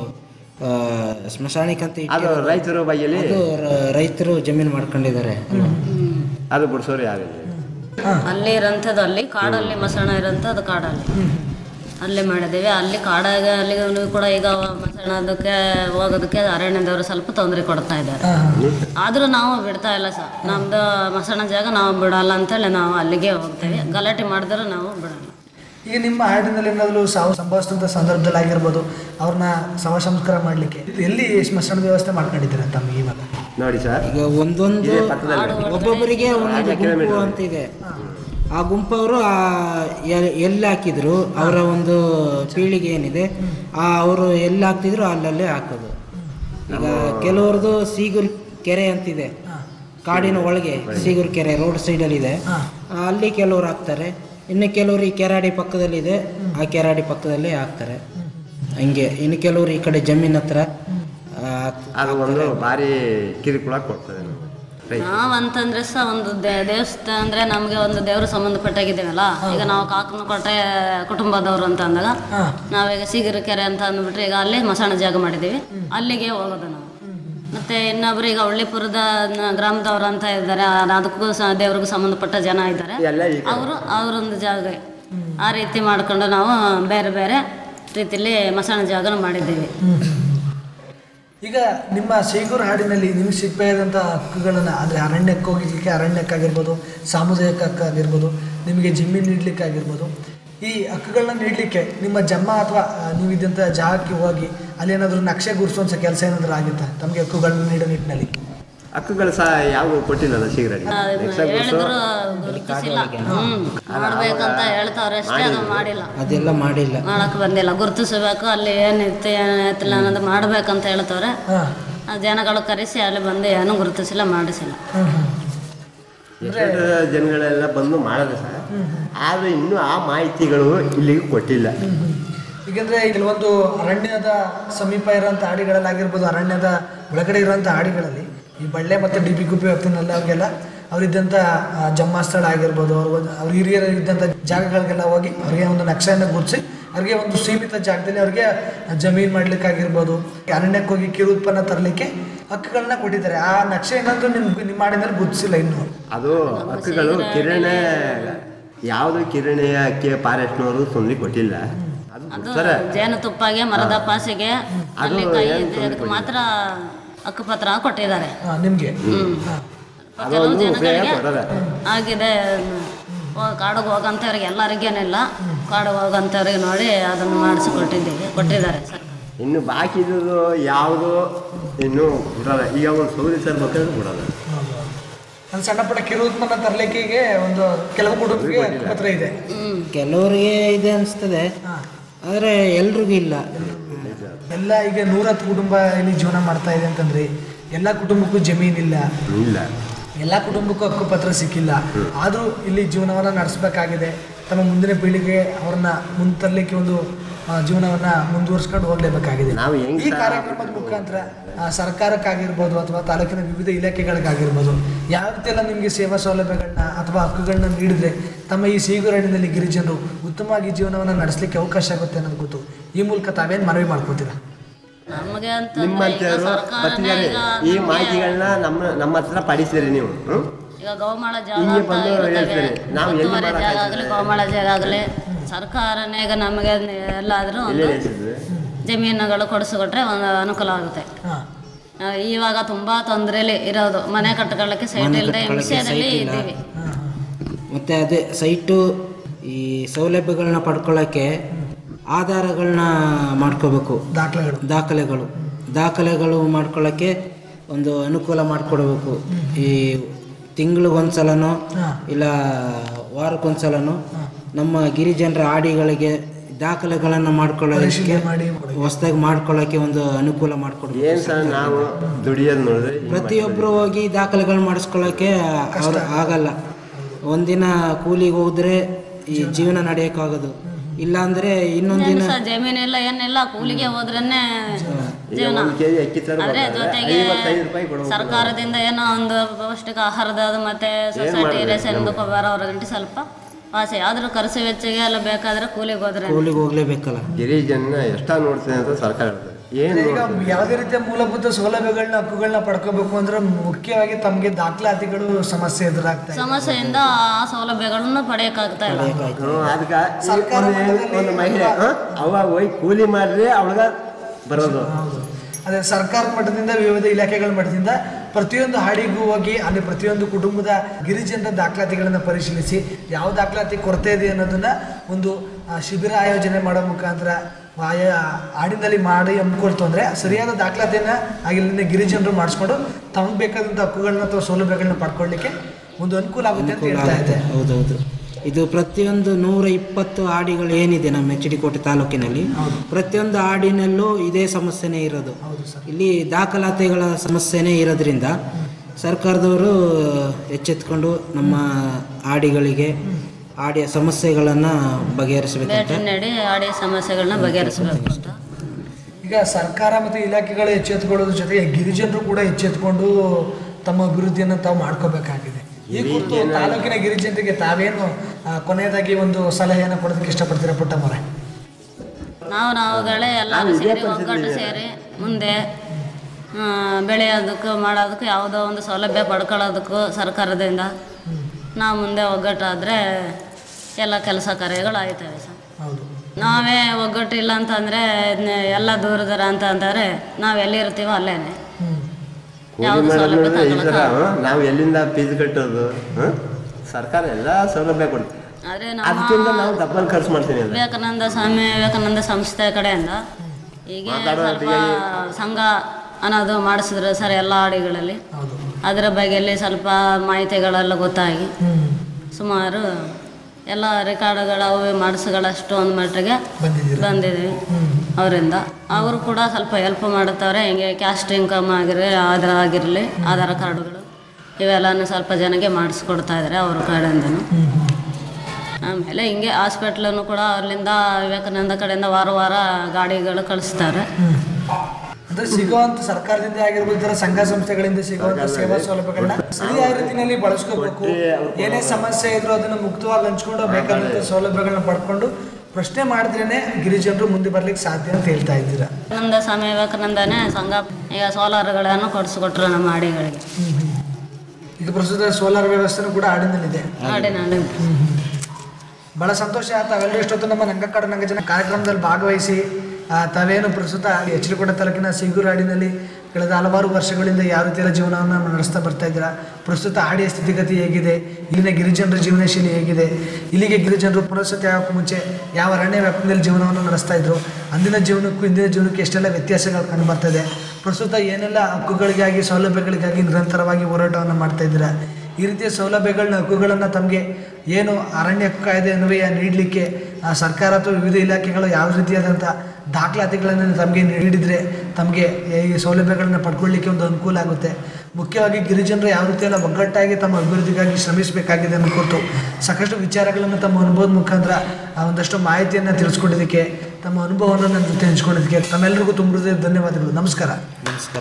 ಸ್ಮಶಾನಕ್ಕೆ ಅಂತ ಅದು ರೈತರು ಬೈಯಲ್ಲಿ ಅದು ರೈತರು ಜಮೀನು ಮಾಡ್ಕೊಂಡಿದ್ದಾರೆ. ಅದು ಬಿಡಿಸೋರು ಯಾರಿಲ್ಲ. ಅಲ್ಲಿ ಇರೋಂಥದ್ದು ಅಲ್ಲಿ ಕಾಡಲ್ಲಿ ಮಸಣ ಇರೋಂಥದ್ದು ಕಾಡಲ್ಲಿ ಅಲ್ಲೇ ಮಾಡಿದ್ದೀವಿ. ಅಲ್ಲಿ ಕಾಡಾಗ ಅಲ್ಲಿ ಕೂಡ ಈಗ ಮಸಣದಕ್ಕೆ ಹೋಗೋದಕ್ಕೆ ಅರಣ್ಯದವರು ಸ್ವಲ್ಪ ತೊಂದರೆ ಕೊಡ್ತಾ ಇದ್ದಾರೆ. ಆದರೂ ನಾವು ಬಿಡ್ತಾ ಇಲ್ಲ ಸರ್. ನಮ್ಮದು ಮಸಣ ಜಾಗ ನಾವು ಬಿಡಲ್ಲ ಅಂತೇಳಿ ನಾವು ಅಲ್ಲಿಗೆ ಹೋಗ್ತೇವೆ. ಗಲಾಟೆ ಮಾಡಿದ್ರೆ ನಾವು ಬಿಡಲ್ಲ. ಈಗ ನಿಮ್ಮ ಹಾಡಿನಲ್ಲಿ ಏನಾದರೂ ಸಾವು ಸಂಭವಿಸಿದಂಥ ಸಂದರ್ಭದಲ್ಲಿ ಆಗಿರ್ಬೋದು, ಅವ್ರನ್ನ ಶವ ಸಂಸ್ಕಾರ ಮಾಡಲಿಕ್ಕೆ ಎಲ್ಲಿ ಸ್ಮಶಾನ ವ್ಯವಸ್ಥೆ ಮಾಡ್ಕೊಂಡಿದ್ದೀರ ತಮಗೆ ಇವಾಗ? ನೋಡಿ ಸರ್, ಈಗ ಒಂದೊಂದು ಒಬ್ಬೊಬ್ಬರಿಗೆ ಒಂದೊಂದು ಗುಂಪು ಅಂತ ಇದೆ. ಆ ಗುಂಪವರು ಎಲ್ಲಿ ಹಾಕಿದ್ರು ಅವರ ಒಂದು ಪೀಳಿಗೆ ಏನಿದೆ, ಆ ಅವರು ಎಲ್ಲಿ ಹಾಕ್ತಿದ್ರು ಅಲ್ಲಲ್ಲೇ ಹಾಕೋದು. ಈಗ ಕೆಲವ್ರದ್ದು ಸೀಗೂರು ಕೆರೆ ಅಂತಿದೆ, ಕಾಡಿನ ಒಳಗೆ ಸೀಗೂರು ಕೆರೆ ರೋಡ್ ಸೈಡಲ್ಲಿ ಇದೆ, ಅಲ್ಲಿ ಕೆಲವ್ರು ಹಾಕ್ತಾರೆ. ಇನ್ನು ಕೆಲವರು ಈ ಕೆರಾಡಿ ಪಕ್ಕದಲ್ಲಿದೆ, ಆ ಕೆರಾಡಿ ಪಕ್ಕದಲ್ಲೇ ಹಾಕ್ತಾರೆ. ಹಂಗೆ ಇನ್ನು ಕೆಲವರು ಈ ಕಡೆ ಜಮೀನ್ ಹತ್ರ ಅದು ಒಂದು ಭಾರಿ ಕಿರುಕುಳ ಕೊಡ್ತದೆ. ನಾವಂತಂದ್ರೆ ಸಹ ಒಂದು ದೇವಸ್ಥಾನ ಅಂದ್ರೆ ನಮಗೆ ಒಂದು ದೇವರು ಸಂಬಂಧಪಟ್ಟಾಗಿದ್ದೇವಲ್ಲ. ಈಗ ನಾವು ಕಾಕನಕೋಟೆ ಕುಟುಂಬದವರು ಅಂತ ಅಂದಾಗ ನಾವೀಗ ಸೀಗೂರು ಕೆರೆ ಅಂತ ಅಂದ್ಬಿಟ್ರೆ ಈಗ ಅಲ್ಲೇ ಮಸಾಣ ಜಾಗ ಮಾಡಿದ್ದೀವಿ, ಅಲ್ಲಿಗೆ ಹೋಗೋದು ನಾವು. ಮತ್ತೆ ಇನ್ನೊಬ್ರು ಈಗ ಒಳ್ಳೆಪುರದ ಗ್ರಾಮದವ್ರು ಅಂತ ಇದ್ದಾರೆ, ಅದಕ್ಕೂ ಸಹ ದೇವ್ರಿಗೂ ಸಂಬಂಧಪಟ್ಟ ಜನ ಇದ್ದಾರೆ. ಅವರು ಅವರೊಂದು ಜಾಗ ಆ ರೀತಿ ಮಾಡ್ಕೊಂಡು ನಾವು ಬೇರೆ ಬೇರೆ ರೀತಿಯಲ್ಲಿ ಮಸಾಣ ಜಾಗನ ಮಾಡಿದ್ದೀವಿ. ಈಗ ನಿಮ್ಮ ಸೀಗೂರು ಹಾಡಿನಲ್ಲಿ ನಿಮ್ಗೆ ಸಿಗಬೇಕಾದಂಥ ಹಕ್ಕುಗಳನ್ನು, ಅಂದರೆ ಅರಣ್ಯಕ್ಕೆ ಹೋಗಿರ್ಲಿಕ್ಕೆ ಅರಣ್ಯಕ್ಕಾಗಿರ್ಬೋದು, ಸಾಮುದಾಯಿಕ ಹಕ್ಕಾಗಿರ್ಬೋದು, ನಿಮಗೆ ಜಮೀನು ನೀಡಲಿಕ್ಕೆ ಆಗಿರ್ಬೋದು, ಈ ಹಕ್ಕುಗಳನ್ನ ನೀಡಲಿಕ್ಕೆ ನಿಮ್ಮ ಜಮ್ಮ ಅಥವಾ ನೀವಿದ್ದಂಥ ಜಾಗಕ್ಕೆ ಹೋಗಿ ಅಲ್ಲಿ ಏನಾದರೂ ನಕ್ಷೆ ಗುರುಸುವಂಥ ಕೆಲಸ ಏನಾದರೂ ಆಗುತ್ತಾ ತಮಗೆ ಹಕ್ಕುಗಳನ್ನ ನೀಡೋ ನಿಟ್ಟಿನಲ್ಲಿ? ಹಕ್ಕುಗಳು ಸಹ ಯಾವ ಕೊಟ್ಟಿಲ್ಲ ಸೀಗರಾಡಿ. ಹೇಳಿದ್ರು ಗುರುತಿಸಿಲ್ಲ, ಮಾಡ್ಬೇಕಂತ ಹೇಳ್ತಾವ್ರೆ ಅಷ್ಟೇ, ಅದು ಮಾಡಿಲ್ಲ, ಅದೆಲ್ಲ ಮಾಡಿಲ್ಲ, ಮಾಡಕ್ ಬಂದಿಲ್ಲ. ಗುರುತಿಸಬೇಕು, ಅಲ್ಲಿ ಏನಿತ್ತು ಏನಿತ್ತಿಲ್ಲ ಅನ್ನೋದು ಮಾಡ್ಬೇಕಂತ ಹೇಳ್ತವ್ರೆ. ಜನಗಳು ಕರೆಸಿ ಅಲ್ಲಿ ಬಂದು ಏನು ಗುರುತಿಸಿಲ್ಲ, ಮಾಡಿಸಿಲ್ಲ. ಜನಗಳೆಲ್ಲ ಬಂದು ಮಾಡಿದ್ರೆ ಸರ್, ಆದರೆ ಇನ್ನೂ ಆ ಮಾಹಿತಿಗಳು ಇಲ್ಲಿಗೆ ಕೊಟ್ಟಿಲ್ಲ. ಈಗಂದರೆ ಕೆಲವೊಂದು ಅರಣ್ಯದ ಸಮೀಪ ಇರೋಂಥ ಹಾಡಿಗಳಲ್ಲಾಗಿರ್ಬೋದು, ಅರಣ್ಯದ ಒಳಗಡೆ ಇರೋಂಥ ಹಾಡಿಗಳಲ್ಲಿ ಈ ಬಳ್ಳೆ ಮತ್ತು ಡಿ ಪಿ ಗುಪ್ಪಿ ವ್ಯಕ್ತಿನಲ್ಲಿ ಅವ್ರಿಗೆಲ್ಲ ಅವರಿದ್ದಂಥ ಜನ್ಮಸ್ಥಳ ಆಗಿರ್ಬೋದು, ಅವ್ರ ಅವ್ರ ಹಿರಿಯರು ಇದ್ದಂಥ ಜಾಗಗಳಿಗೆಲ್ಲ ಹೋಗಿ ಅವ್ರಿಗೆ ಒಂದು ನಕ್ಷೆಯನ್ನು ಗುರುತಿಸಿ ಅವ್ರಿಗೆ ಒಂದು ಸೀಮಿತ ಜಾಗದಲ್ಲಿ ಅವ್ರಿಗೆ ಜಮೀನು ಮಾಡಲಿಕ್ಕಾಗಿರ್ಬೋದು, ಅರಣ್ಯಕ್ಕೆ ಹೋಗಿ ಕಿರು ಉತ್ಪನ್ನ ತರಲಿಕ್ಕೆ ಹಕ್ಕುಗಳನ್ನ ಕೊಟ್ಟಿದ್ದಾರೆ. ಆ ನಕ್ಷೆ ಏನಾದರೂ ನಿಮ್ಗೆ ನಿಮ್ಮ ಹಾಡಿನಲ್ಲಿ ಗುರುತಿಸಿಲ್ಲ ಇನ್ನೂ. ಅದು ಹಕ್ಕುಗಳು ಕಿರಣ ಯಾವುದು ಕಿರಣಕ್ಕೆ ಫಾರೆಸ್ಟ್ನವರು ತೊಂದರೆ ಕೊಟ್ಟಿಲ್ಲ. ಅದು ಜೇನುತುಪ್ಪಗೆ, ಮರದ ಪಾಸಿಗೆ, ಅಲ್ಲಿ ಕೈ ಅದಕ್ಕೆ ಮಾತ್ರ ಹಕ್ಕುಪತ್ರ ಕೊಟ್ಟಿದ್ದಾರೆ ನಿಮಗೆ. ಕೆಲವು ಜನಗಳಿಗೆ ಆಗಿದೆ ಕಾಡಿಗೆ ಹೋಗಂತವ್ರಿಗೆ ಎಲ್ಲರಿಗೇನಿಲ್ಲ. ಕಾಡು ಹೋಗಂಥವ್ರಿಗೆ ನೋಡಿ ಅದನ್ನು ಮಾಡಿಸಿಕೊಟ್ಟಿದ್ದೀವಿ, ಕೊಟ್ಟಿದ್ದಾರೆ ಸರ್. ಇನ್ನು ಬಾಕಿ ಇರೋದು ಯಾವುದು ಇನ್ನೂ ಬಿಡಲ್ಲ. ಈಗ ಒಂದು ಸೌದೆ ಸರ್ ಬೇಕಾದ್ರೆ ಬಿಡಲ್ಲ. ಒಂದು ಸಣ್ಣ ಪುಟ್ಟ ಕಿರು ಉತ್ಪನ್ನ ತರಲಿಕ್ಕೆ ಒಂದು ಕೆಲವು ಕುಟುಂಬಕ್ಕೆ ಹಕ್ಕುಪತ್ರ ಇದೆ, ಕೆಲವರಿಗೆ ಇದೆ ಅನಿಸ್ತದೆ, ಆದರೆ ಎಲ್ರಿಗೂ ಇಲ್ಲ. ಎಲ್ಲ ಈಗ ನೂರತ್ತು ಕುಟುಂಬ ಇಲ್ಲಿ ಜೀವನ ಮಾಡ್ತಾ ಇದೆ ಅಂತಂದ್ರೆ ಎಲ್ಲ ಕುಟುಂಬಕ್ಕೂ ಜಮೀನಿಲ್ಲ, ಇಲ್ಲ ಎಲ್ಲ ಕುಟುಂಬಕ್ಕೂ ಹಕ್ಕುಪತ್ರ ಸಿಕ್ಕಿಲ್ಲ. ಆದರೂ ಇಲ್ಲಿ ಜೀವನವನ್ನು ನಡೆಸಬೇಕಾಗಿದೆ. ತಮ್ಮ ಮುಂದಿನ ಪೀಳಿಗೆ ಅವ್ರನ್ನ ಮುಂದೆ ತರಲಿಕ್ಕೆ ಒಂದು ಜೀವನವನ್ನು ಮುಂದುವರ್ಸ್ಕೊಂಡು ಹೋಗಲೇಬೇಕಾಗಿದೆ. ಈ ಕಾರ್ಯಕ್ರಮದ ಮುಖಾಂತರ ಸರ್ಕಾರಕ್ಕಾಗಿರ್ಬೋದು ಅಥವಾ ತಾಲೂಕಿನ ವಿವಿಧ ಇಲಾಖೆಗಳಿಗಾಗಿರ್ಬೋದು ಯಾವ ರೀತಿ ಎಲ್ಲ ನಿಮಗೆ ಸೇವಾ ಸೌಲಭ್ಯಗಳನ್ನ ಅಥವಾ ಹಕ್ಕುಗಳನ್ನ ನೀಡಿದರೆ ತಮ್ಮ ಈ ಸೀಗುರಾಡಿನಲ್ಲಿ ಗಿರಿಜನರು ಉತ್ತಮವಾಗಿ ಜೀವನವನ್ನು ನಡೆಸಲಿಕ್ಕೆ ಅವಕಾಶ ಆಗುತ್ತೆ ಅನ್ನೋದು ಗೊತ್ತು. ಈ ಮೂಲಕ ತಾವೇನು ಮನವಿ ಮಾಡ್ಕೋತೀರಾ? ನಮಗೆ ಅಂತ ನಿಮ್ಮಂತವರು ಪತ್ರಿಕೆ ಈ ಮಾಹಿತಿಗಳನ್ನ ನಮ್ಮ ನಮ್ಮ ಹತ್ರ ಪಡಿಸಿರಿ ನೀವು. ಈಗ ಗೋಮಾಳ ಜಾಗ ಜಾಗ ಆಗಲಿ ಗೋಮಾಳ ಜಾಗ ಆಗಲಿ ಸರ್ಕಾರನೇ ಈಗ ನಮಗೆ ಎಲ್ಲಾದರೂ ಒಂದು ಜಮೀನುಗಳು ಕೊಡಿಸಿಕೊಟ್ರೆ ಒಂದು ಅನುಕೂಲ ಆಗುತ್ತೆ. ಇವಾಗ ತುಂಬ ತೊಂದರೆಯಲ್ಲಿ ಇರೋದು, ಮನೆ ಕಟ್ಕೊಳ್ಳೋಕ್ಕೆ ಸೈಟ್ ಇಲ್ಲದೆ ವಿಷಯದಲ್ಲಿ ಇದ್ದೀವಿ. ಮತ್ತು ಅದೇ ಸೈಟು ಈ ಸೌಲಭ್ಯಗಳನ್ನ ಪಡ್ಕೊಳ್ಳೋಕ್ಕೆ ಆಧಾರಗಳನ್ನ ಮಾಡ್ಕೋಬೇಕು, ದಾಖಲೆಗಳು ದಾಖಲೆಗಳು ದಾಖಲೆಗಳು ಮಾಡ್ಕೊಳ್ಳೋಕ್ಕೆ ಒಂದು ಅನುಕೂಲ ಮಾಡಿಕೊಡ್ಬೇಕು. ಈ ತಿಂಗಳಿಗೊಂದ್ಸಲನೋ ಇಲ್ಲ ವಾರಕ್ಕೊಂದ್ಸಲನೋ ನಮ್ಮ ಗಿರಿಜನರ ಆಡಿಗಳಿಗೆ ದಾಖಲೆಗಳನ್ನು ಮಾಡ್ಕೊಳ್ಳೋಕ್ಕೆ ಹೊಸದಾಗಿ ಮಾಡ್ಕೊಳ್ಳೋಕ್ಕೆ ಒಂದು ಅನುಕೂಲ ಮಾಡಿಕೊಡ್ಬೇಕು. ನಾವು ದುಡಿಯೋದು ನೋಡಿದ್ರೆ ಪ್ರತಿಯೊಬ್ಬರು ಹೋಗಿ ದಾಖಲೆಗಳು ಮಾಡಿಸ್ಕೊಳ್ಳೋಕ್ಕೆ ಅವ್ರು ಆಗಲ್ಲ. ಒಂದಿನ ಕೂಲಿಗೆ ಹೋದ್ರೆ ಈ ಜೀವನ ನಡೆಯೋಕ್ಕಾಗೋದು, ಇಲ್ಲಾಂದ್ರೆ ಇನ್ನೊಂದಿನ ಜಮೀನಿಲ್ಲ ಏನಿಲ್ಲ, ಕೂಲಿಗೆ ಹೋದ್ರೇನೆ ಜೀವನ. ಆದ್ರೆ ಜೊತೆಗೆ ಸರ್ಕಾರದಿಂದ ಏನೋ ಒಂದು ಪೌಷ್ಟಿಕ ಆಹಾರದ ಮತ್ತೆ ಸೊಸೈಟಿ ರೇಷನ್ ಬರೋರ ಗಂಟೆ ಸ್ವಲ್ಪ ಆಸೆ, ಆದ್ರೂ ಖರ್ಚು ವೆಚ್ಚಗೆ ಎಲ್ಲ ಬೇಕಾದ್ರೆ ಕೂಲಿಗೆ ಹೋದ್ರೆ ಕೂಲಿಗೆ ಹೋಗ್ಲೇಬೇಕಲ್ಲ. ಗಿರಿಜನ ಎಷ್ಟ ನೋಡ್ತೀನಿ ಅಂತ ಸರ್ಕಾರ ಏನು ಈಗ ಯಾವುದೇ ರೀತಿಯ ಮೂಲಭೂತ ಸೌಲಭ್ಯಗಳನ್ನ ಹಕ್ಕುಗಳನ್ನ ಪಡ್ಕೋಬೇಕು ಅಂದ್ರೆ ಮುಖ್ಯವಾಗಿ ತಮಗೆ ದಾಖಲಾತಿಗಳು ಸಮಸ್ಯೆ ಎದುರಾಗ್ತದೆ. ಸಮಸ್ಯೆಯಿಂದ ಆ ಸೌಲಭ್ಯಗಳನ್ನು ಪಡೆಯಕ್ಕಾಗ್ತಾ ಇಲ್ಲ. ಅದಕ್ಕೆ ಒಂದು ಮಹಿಳೆ ಅವ ಹೋಗಿ ಕೂಲಿ ಮಾಡ್ರಿ ಅವಳಗ ಬರೋದು. ಅದೇ ಸರ್ಕಾರದ ಮಟ್ಟದಿಂದ ವಿವಿಧ ಇಲಾಖೆಗಳ ಮಟ್ಟದಿಂದ ಪ್ರತಿಯೊಂದು ಹಾಡಿಗೂ ಹೋಗಿ ಅಲ್ಲಿ ಪ್ರತಿಯೊಂದು ಕುಟುಂಬದ ಗಿರಿಜನರ ದಾಖಲಾತಿಗಳನ್ನು ಪರಿಶೀಲಿಸಿ ಯಾವ ದಾಖಲಾತಿ ಕೊರತೆ ಇದೆ ಅನ್ನೋದನ್ನ ಒಂದು ಶಿಬಿರ ಆಯೋಜನೆ ಮಾಡೋ ಮುಖಾಂತರ ಆಯಾ ಹಾಡಿನಲ್ಲಿ ಮಾಡಿ ಹಮ್ಮಿಕೊಳ್ತು ಅಂದರೆ ಸರಿಯಾದ ದಾಖಲಾತಿಯನ್ನು ಆಗಿಲ್ಲಿಂದ ಗಿರಿಜನರು ಮಾಡಿಸ್ಕೊಂಡು ತಮಗೆ ಬೇಕಾದಂಥ ಹಕ್ಕುಗಳನ್ನ ಅಥವಾ ಸೌಲಭ್ಯಗಳನ್ನ ಪಡ್ಕೊಳ್ಳಿಕ್ಕೆ ಒಂದು ಅನುಕೂಲ ಆಗುತ್ತೆ ಅಂತ ಹೇಳ್ತಾ ಇದೆ. ಹೌದೌದು. ಇದು ಪ್ರತಿಯೊಂದು ನೂರ ಇಪ್ಪತ್ತು ಹಾಡಿಗಳು ಏನಿದೆ ನಮ್ಮ ಎಚ್ ಡಿ ಕೋಟೆ ತಾಲೂಕಿನಲ್ಲಿ, ಪ್ರತಿಯೊಂದು ಹಾಡಿನಲ್ಲೂ ಇದೇ ಸಮಸ್ಯೆನೇ ಇರೋದು. ಇಲ್ಲಿ ದಾಖಲಾತಿಗಳ ಸಮಸ್ಯೆನೇ ಇರೋದ್ರಿಂದ ಸರ್ಕಾರದವರು ಎಚ್ಚೆತ್ಕೊಂಡು ನಮ್ಮ ಹಾಡಿಗಳಿಗೆ ಹಾಡಿಯ ಸಮಸ್ಯೆಗಳನ್ನು ಬಗೆಹರಿಸಬೇಕಂತ ಹಾಡಿಯ ಸಮಸ್ಯೆಗಳನ್ನ ಬಗೆಹರಿಸಬೇಕು. ಈಗ ಸರ್ಕಾರ ಮತ್ತು ಇಲಾಖೆಗಳು ಎಚ್ಚೆತ್ತುಕೊಳ್ಳೋದ್ರ ಜೊತೆಗೆ ಗಿರಿಜನರು ಕೂಡ ಎಚ್ಚೆತ್ಕೊಂಡು ತಮ್ಮ ಅಭಿವೃದ್ಧಿಯನ್ನು ತಾವು ಮಾಡ್ಕೋಬೇಕಾಗಿದೆ. ಈ ಕುರಿತು ತಾಲೂಕಿನ ಗಿರಿಜನರಿಗೆ ತಾವೇನು ಕೊನೆಯದಾಗಿ ಒಂದು ಸಲಹೆಯನ್ನು ಕೊಡೋದಕ್ಕೆ ಇಷ್ಟಪಡ್ತೀರಾ ಪುಟ್ಟಮ್ಮರೇ? ನಾವು ನಾವುಗಳೇ ಎಲ್ಲರೂ ಸೇರಿ ಒಗ್ಗಟ್ಟು ಸೇರಿ ಮುಂದೆ ಬೆಳೆಯೋದಕ್ಕೂ ಮಾಡೋದಕ್ಕೂ ಯಾವುದೋ ಒಂದು ಸೌಲಭ್ಯ ಪಡ್ಕೊಳ್ಳೋದಕ್ಕೂ ಸರ್ಕಾರದಿಂದ ನಾವು ಮುಂದೆ ಒಗ್ಗಟ್ಟಾದರೆ ಎಲ್ಲ ಕೆಲಸ ಕಾರ್ಯಗಳು ಆಯ್ತವೆ ಸರ್. ನಾವೇ ಒಗ್ಗಟ್ಟಿಲ್ಲ ಅಂತಂದರೆ ಎಲ್ಲ ದೂರದರ ಅಂತ ಅಂತಾರೆ, ನಾವು ಎಲ್ಲಿರ್ತೀವೋ ಅಲ್ಲೇನೆ ಯಾವುದು ಸೌಲಭ್ಯ ತಗೊಳ್ಳೋದು. ನಾವು ಎಲ್ಲಿಂದ ಫೀಸ್ ಕಟ್ಟೋದು, ಸರ್ಕಾರ ಎಲ್ಲ ಸೌಲಭ್ಯ ಕೊಡ್ತೀವಿ. ಆದರೆ ನಾವು ಡಬ್ಬಲ್ ಖರ್ಚು ಮಾಡ್ತೀವಿ. ವಿವೇಕಾನಂದ ಸ್ವಾಮಿ ವಿವೇಕಾನಂದ ಸಂಸ್ಥೆ ಕಡೆಯಿಂದ ಹೀಗೆ ಸ್ವಲ್ಪ ಸಂಘ ಅನ್ನೋದು ಮಾಡಿಸಿದ್ರು ಸರ್ ಎಲ್ಲ ಹಾಡಿಗಳಲ್ಲಿ. ಅದರ ಬಗ್ಗೆಯಲ್ಲಿ ಸ್ವಲ್ಪ ಮಾಹಿತಿಗಳೆಲ್ಲ ಗೊತ್ತಾಗಿ ಸುಮಾರು ಎಲ್ಲ ರೆಕಾರ್ಡ್ಗಳು ಅವು ಮಾಡಿಸ್ಗಳಷ್ಟು ಒಂದು ಮಟ್ಟಿಗೆ ಬಂದಿದ್ದೀವಿ ಅವರಿಂದ. ಅವರು ಕೂಡ ಸ್ವಲ್ಪ ಹೆಲ್ಪ್ ಮಾಡುತ್ತವ್ರೆ. ಹಿಂಗೆ ಕ್ಯಾಸ್ಟ್ ಇನ್ಕಮ್ ಆಗಿರಲಿ ಆಧಾರ ಆಗಿರಲಿ ಆಧಾರ ಕಾರ್ಡುಗಳು ಇವೆಲ್ಲನೂ ಸ್ವಲ್ಪ ಜನಕ್ಕೆ ಮಾಡಿಸ್ಕೊಡ್ತಾ ಇದ್ದಾರೆ ಅವ್ರ ಕಡೆಯಿಂದನೂ. ಆಮೇಲೆ ಹಿಂಗೆ ಹಾಸ್ಪಿಟ್ಲನ್ನು ಕೂಡ ಅವ್ರಲ್ಲಿಂದ ವಿವೇಕಾನಂದ ಕಡೆಯಿಂದ ವಾರ ವಾರ ಗಾಡಿಗಳು ಕಳಿಸ್ತಾರೆ. ಅಂದರೆ ಸಿಗುವಂಥ ಸರ್ಕಾರದಿಂದ ಆಗಿರ್ಬೋದು ಇತರ ಸಂಘ ಸಂಸ್ಥೆಗಳಿಂದ ಸಿಗುವಂಥ ಸೇವಾ ಸೌಲಭ್ಯಗಳನ್ನ ಸರಿಯಾದ ರೀತಿಯಲ್ಲಿ ಬಳಸ್ಕೋಬೇಕು. ಏನೇ ಸಮಸ್ಯೆ ಇದ್ರೂ ಅದನ್ನು ಮುಕ್ತವಾಗಿ ಹಂಚ್ಕೊಂಡು ಬೇಕಾದಂಥ ಸೌಲಭ್ಯಗಳನ್ನ ಪಡ್ಕೊಂಡು ಪ್ರಶ್ನೆ ಮಾಡಿದ್ರೇ ಗಿರಿಜನರು ಮುಂದೆ ಬರ್ಲಿಕ್ಕೆ ಸಾಧ್ಯ ಅಂತ ಹೇಳ್ತಾ ಇದ್ದೀರಾ? ವಿವೇಕಾನಂದ ಸ್ವಾಮಿ ವಿವೇಕಾನಂದನೇ ಸಂಘ ಈಗ ಸೋಲಾರ್ಗಳನ್ನು ಕೊಡಿಸ್ಕೊಟ್ರು ನಮ್ಮ ಹಾಡಿಗಳಿಗೆ. ಈಗ ಪ್ರಸ್ತುತ ಸೋಲಾರ್ ವ್ಯವಸ್ಥೆನೂ ಕೂಡ ಹಾಡಿನಲ್ಲಿದೆ. ಹಾಡಿನಲ್ಲಿ ಭಾಳ ಸಂತೋಷ. ತಾವೆಲ್ಲರೂ ಇಷ್ಟೊತ್ತು ನಮ್ಮ ನಂಗಕಾಡು ನಂಗ ಜನ ಕಾರ್ಯಕ್ರಮದಲ್ಲಿ ಭಾಗವಹಿಸಿ ತಾವೇನು ಪ್ರಸ್ತುತ ಎಚ್ ಡಿ ಕೋಟೆ ತಾಲೂಕಿನ ಸೀಗೂರು ಹಾಡಿನಲ್ಲಿ ಕಳೆದ ಹಲವಾರು ವರ್ಷಗಳಿಂದ ಯಾವ ರೀತಿಯ ಜೀವನವನ್ನು ನಡೆಸ್ತಾ ಬರ್ತಾ ಇದ್ದೀರಾ, ಪ್ರಸ್ತುತ ಹಾಡಿಯ ಸ್ಥಿತಿಗತಿ ಹೇಗಿದೆ, ಇಲ್ಲಿನ ಗಿರಿಜನರ ಜೀವನ ಶೈಲಿ ಹೇಗಿದೆ, ಇಲ್ಲಿಗೆ ಗಿರಿಜನರು ಪುನರ್ಸತಿ ಆಗೋಕ್ಕೂ ಮುಂಚೆ ಯಾವ ಅರಣ್ಯ ವ್ಯಾಪ್ತಿಯಲ್ಲಿ ಜೀವನವನ್ನು ನಡೆಸ್ತಾ ಇದ್ರು, ಅಂದಿನ ಜೀವನಕ್ಕೂ ಇಂದಿನ ಜೀವನಕ್ಕೆ ಎಷ್ಟೆಲ್ಲ ವ್ಯತ್ಯಾಸಗಳು ಕಂಡು ಬರ್ತಾ ಇದೆ, ಪ್ರಸ್ತುತ ಏನೆಲ್ಲ ಹಕ್ಕುಗಳಿಗಾಗಿ ಸೌಲಭ್ಯಗಳಿಗಾಗಿ ನಿರಂತರವಾಗಿ ಹೋರಾಟವನ್ನು ಮಾಡ್ತಾ ಇದ್ದೀರಾ, ಈ ರೀತಿಯ ಸೌಲಭ್ಯಗಳನ್ನ ಹಕ್ಕುಗಳನ್ನು ತಮಗೆ ಏನು ಅರಣ್ಯ ಕಾಯ್ದೆ ಅನ್ವಯ ನೀಡಲಿಕ್ಕೆ ಸರ್ಕಾರ ಅಥವಾ ವಿವಿಧ ಇಲಾಖೆಗಳು ಯಾವ ರೀತಿಯಾದಂಥ ದಾಖಲಾತಿಗಳನ್ನು ತಮಗೆ ನೀಡಿದರೆ ತಮಗೆ ಈ ಸೌಲಭ್ಯಗಳನ್ನು ಪಡ್ಕೊಳ್ಳಿಕ್ಕೆ ಒಂದು ಅನುಕೂಲ ಆಗುತ್ತೆ. ಮುಖ್ಯವಾಗಿ ಗಿರಿಜನರು ಯಾವ ರೀತಿಯೆಲ್ಲ ಒಗ್ಗಟ್ಟಾಗಿ ತಮ್ಮ ಅಭಿವೃದ್ಧಿಗಾಗಿ ಶ್ರಮಿಸಬೇಕಾಗಿದೆ ಅನ್ನೋ ಕುರಿತು ಸಾಕಷ್ಟು ವಿಚಾರಗಳನ್ನು ತಮ್ಮ ಅನುಭವದ ಮುಖಾಂತರ ಒಂದಷ್ಟು ಮಾಹಿತಿಯನ್ನು ತಿಳಿಸ್ಕೊಡೋದಕ್ಕೆ, ತಮ್ಮ ಅನುಭವವನ್ನು ನನ್ನ ಜೊತೆ ಹಂಚ್ಕೊಳ್ಳೋದಕ್ಕೆ ತಮ್ಮೆಲ್ಲರಿಗೂ ತುಂಬ ಧನ್ಯವಾದಗಳು. ನಮಸ್ಕಾರ. ನಮಸ್ಕಾರ.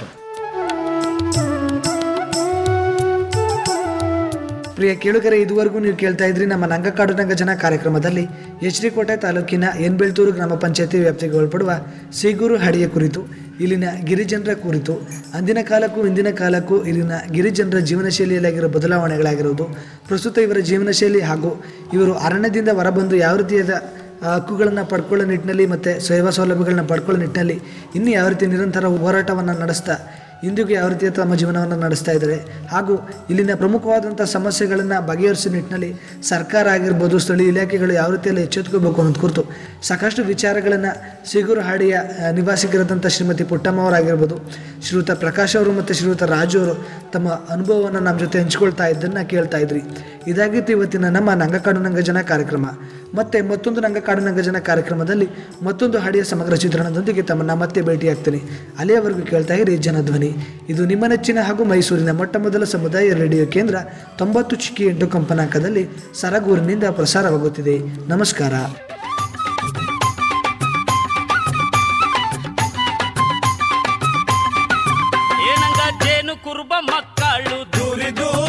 ಪ್ರಿಯ ಕೇಳುಗರೆ, ಇದುವರೆಗೂ ನೀವು ಕೇಳ್ತಾ ಇದ್ರಿ ನಮ್ಮ ನಂಗಕಾಡು ನಂಗ ಜನ ಕಾರ್ಯಕ್ರಮದಲ್ಲಿ ಎಚ್ ಡಿ ಕೋಟೆ ತಾಲೂಕಿನ ಎನ್ಬೆಳ್ತೂರು ಗ್ರಾಮ ಪಂಚಾಯತಿ ವ್ಯಾಪ್ತಿಗೆ ಒಳಪಡುವ ಸೀಗೂರು ಹಾಡಿಯ ಕುರಿತು, ಇಲ್ಲಿನ ಗಿರಿಜನರ ಕುರಿತು, ಅಂದಿನ ಕಾಲಕ್ಕೂ ಇಂದಿನ ಕಾಲಕ್ಕೂ ಇಲ್ಲಿನ ಗಿರಿಜನರ ಜೀವನ ಶೈಲಿಯಲ್ಲಾಗಿರೋ ಬದಲಾವಣೆಗಳಾಗಿರುವುದು, ಪ್ರಸ್ತುತ ಇವರ ಜೀವನ ಶೈಲಿ ಹಾಗೂ ಇವರು ಅರಣ್ಯದಿಂದ ಹೊರಬಂದು ಯಾವ ರೀತಿಯಾದ ಹಕ್ಕುಗಳನ್ನು ಪಡ್ಕೊಳ್ಳೋ ನಿಟ್ಟಿನಲ್ಲಿ ಮತ್ತು ಸೇವಾ ಸೌಲಭ್ಯಗಳನ್ನ ಪಡ್ಕೊಳ್ಳೋ ನಿಟ್ಟಿನಲ್ಲಿ ಇನ್ನೂ ಯಾವ ರೀತಿ ನಿರಂತರ ಹೋರಾಟವನ್ನು ನಡೆಸ್ತಾ ಇಂದಿಗೂ ಯಾವ ರೀತಿಯ ತಮ್ಮ ಜೀವನವನ್ನು ನಡೆಸ್ತಾ ಇದ್ದಾರೆ, ಹಾಗೂ ಇಲ್ಲಿನ ಪ್ರಮುಖವಾದಂಥ ಸಮಸ್ಯೆಗಳನ್ನು ಬಗೆಹರಿಸೋ ನಿಟ್ಟಿನಲ್ಲಿ ಸರ್ಕಾರ ಆಗಿರ್ಬೋದು, ಸ್ಥಳೀಯ ಇಲಾಖೆಗಳು ಯಾವ ರೀತಿಯಲ್ಲಿ ಎಚ್ಚೆತ್ಕೋಬೇಕು ಅನ್ನೋದು ಕುರಿತು ಸಾಕಷ್ಟು ವಿಚಾರಗಳನ್ನು ಸೀಗೂರು ಹಾಡಿಯ ನಿವಾಸಿಗರಾದಂಥ ಶ್ರೀಮತಿ ಪುಟ್ಟಮ್ಮ ಅವರಾಗಿರ್ಬೋದು, ಶ್ರೀಯುತ ಪ್ರಕಾಶ್ ಅವರು ಮತ್ತು ಶ್ರೀಯುತ ರಾಜು ಅವರು ತಮ್ಮ ಅನುಭವವನ್ನು ನಮ್ಮ ಜೊತೆ ಹಂಚ್ಕೊಳ್ತಾ ಇದ್ದನ್ನು ಕೇಳ್ತಾ ಇದ್ರಿ. ಇದಾಗಿತ್ತು ಇವತ್ತಿನ ನಮ್ಮ ನಂಗಕಾಡು ನಂಗ ಜನ ಕಾರ್ಯಕ್ರಮ. ಮತ್ತೆ ಮತ್ತೊಂದು ನಂಗಕಾಡು ನಂಗ ಜನ ಕಾರ್ಯಕ್ರಮದಲ್ಲಿ ಮತ್ತೊಂದು ಹಾಡಿಯ ಸಮಗ್ರ ಚಿತ್ರಣದೊಂದಿಗೆ ತಮ್ಮನ್ನ ಮತ್ತೆ ಭೇಟಿಯಾಗ್ತೀನಿ. ಅಲ್ಲಿಯವರೆಗೂ ಕೇಳ್ತಾ ಇರಿ ಜನಧ್ವನಿ. ಇದು ನಿಮ್ಮ ನೆಚ್ಚಿನ ಹಾಗೂ ಮೈಸೂರಿನ ಮೊಟ್ಟ ಮೊದಲ ಸಮುದಾಯ ರೇಡಿಯೋ ಕೇಂದ್ರ ತೊಂಬತ್ತು ಚಿಕ್ಕಿ ಎಂಟು ಕಂಪನಾಂಕದಲ್ಲಿ ಸರಗೂರಿನಿಂದ ಪ್ರಸಾರವಾಗುತ್ತಿದೆ. ನಮಸ್ಕಾರ. ಏನಂಗ ಜೇನು ಕುರುಬ ಮಕ್ಕಳು ದೂರಿ ದೂರ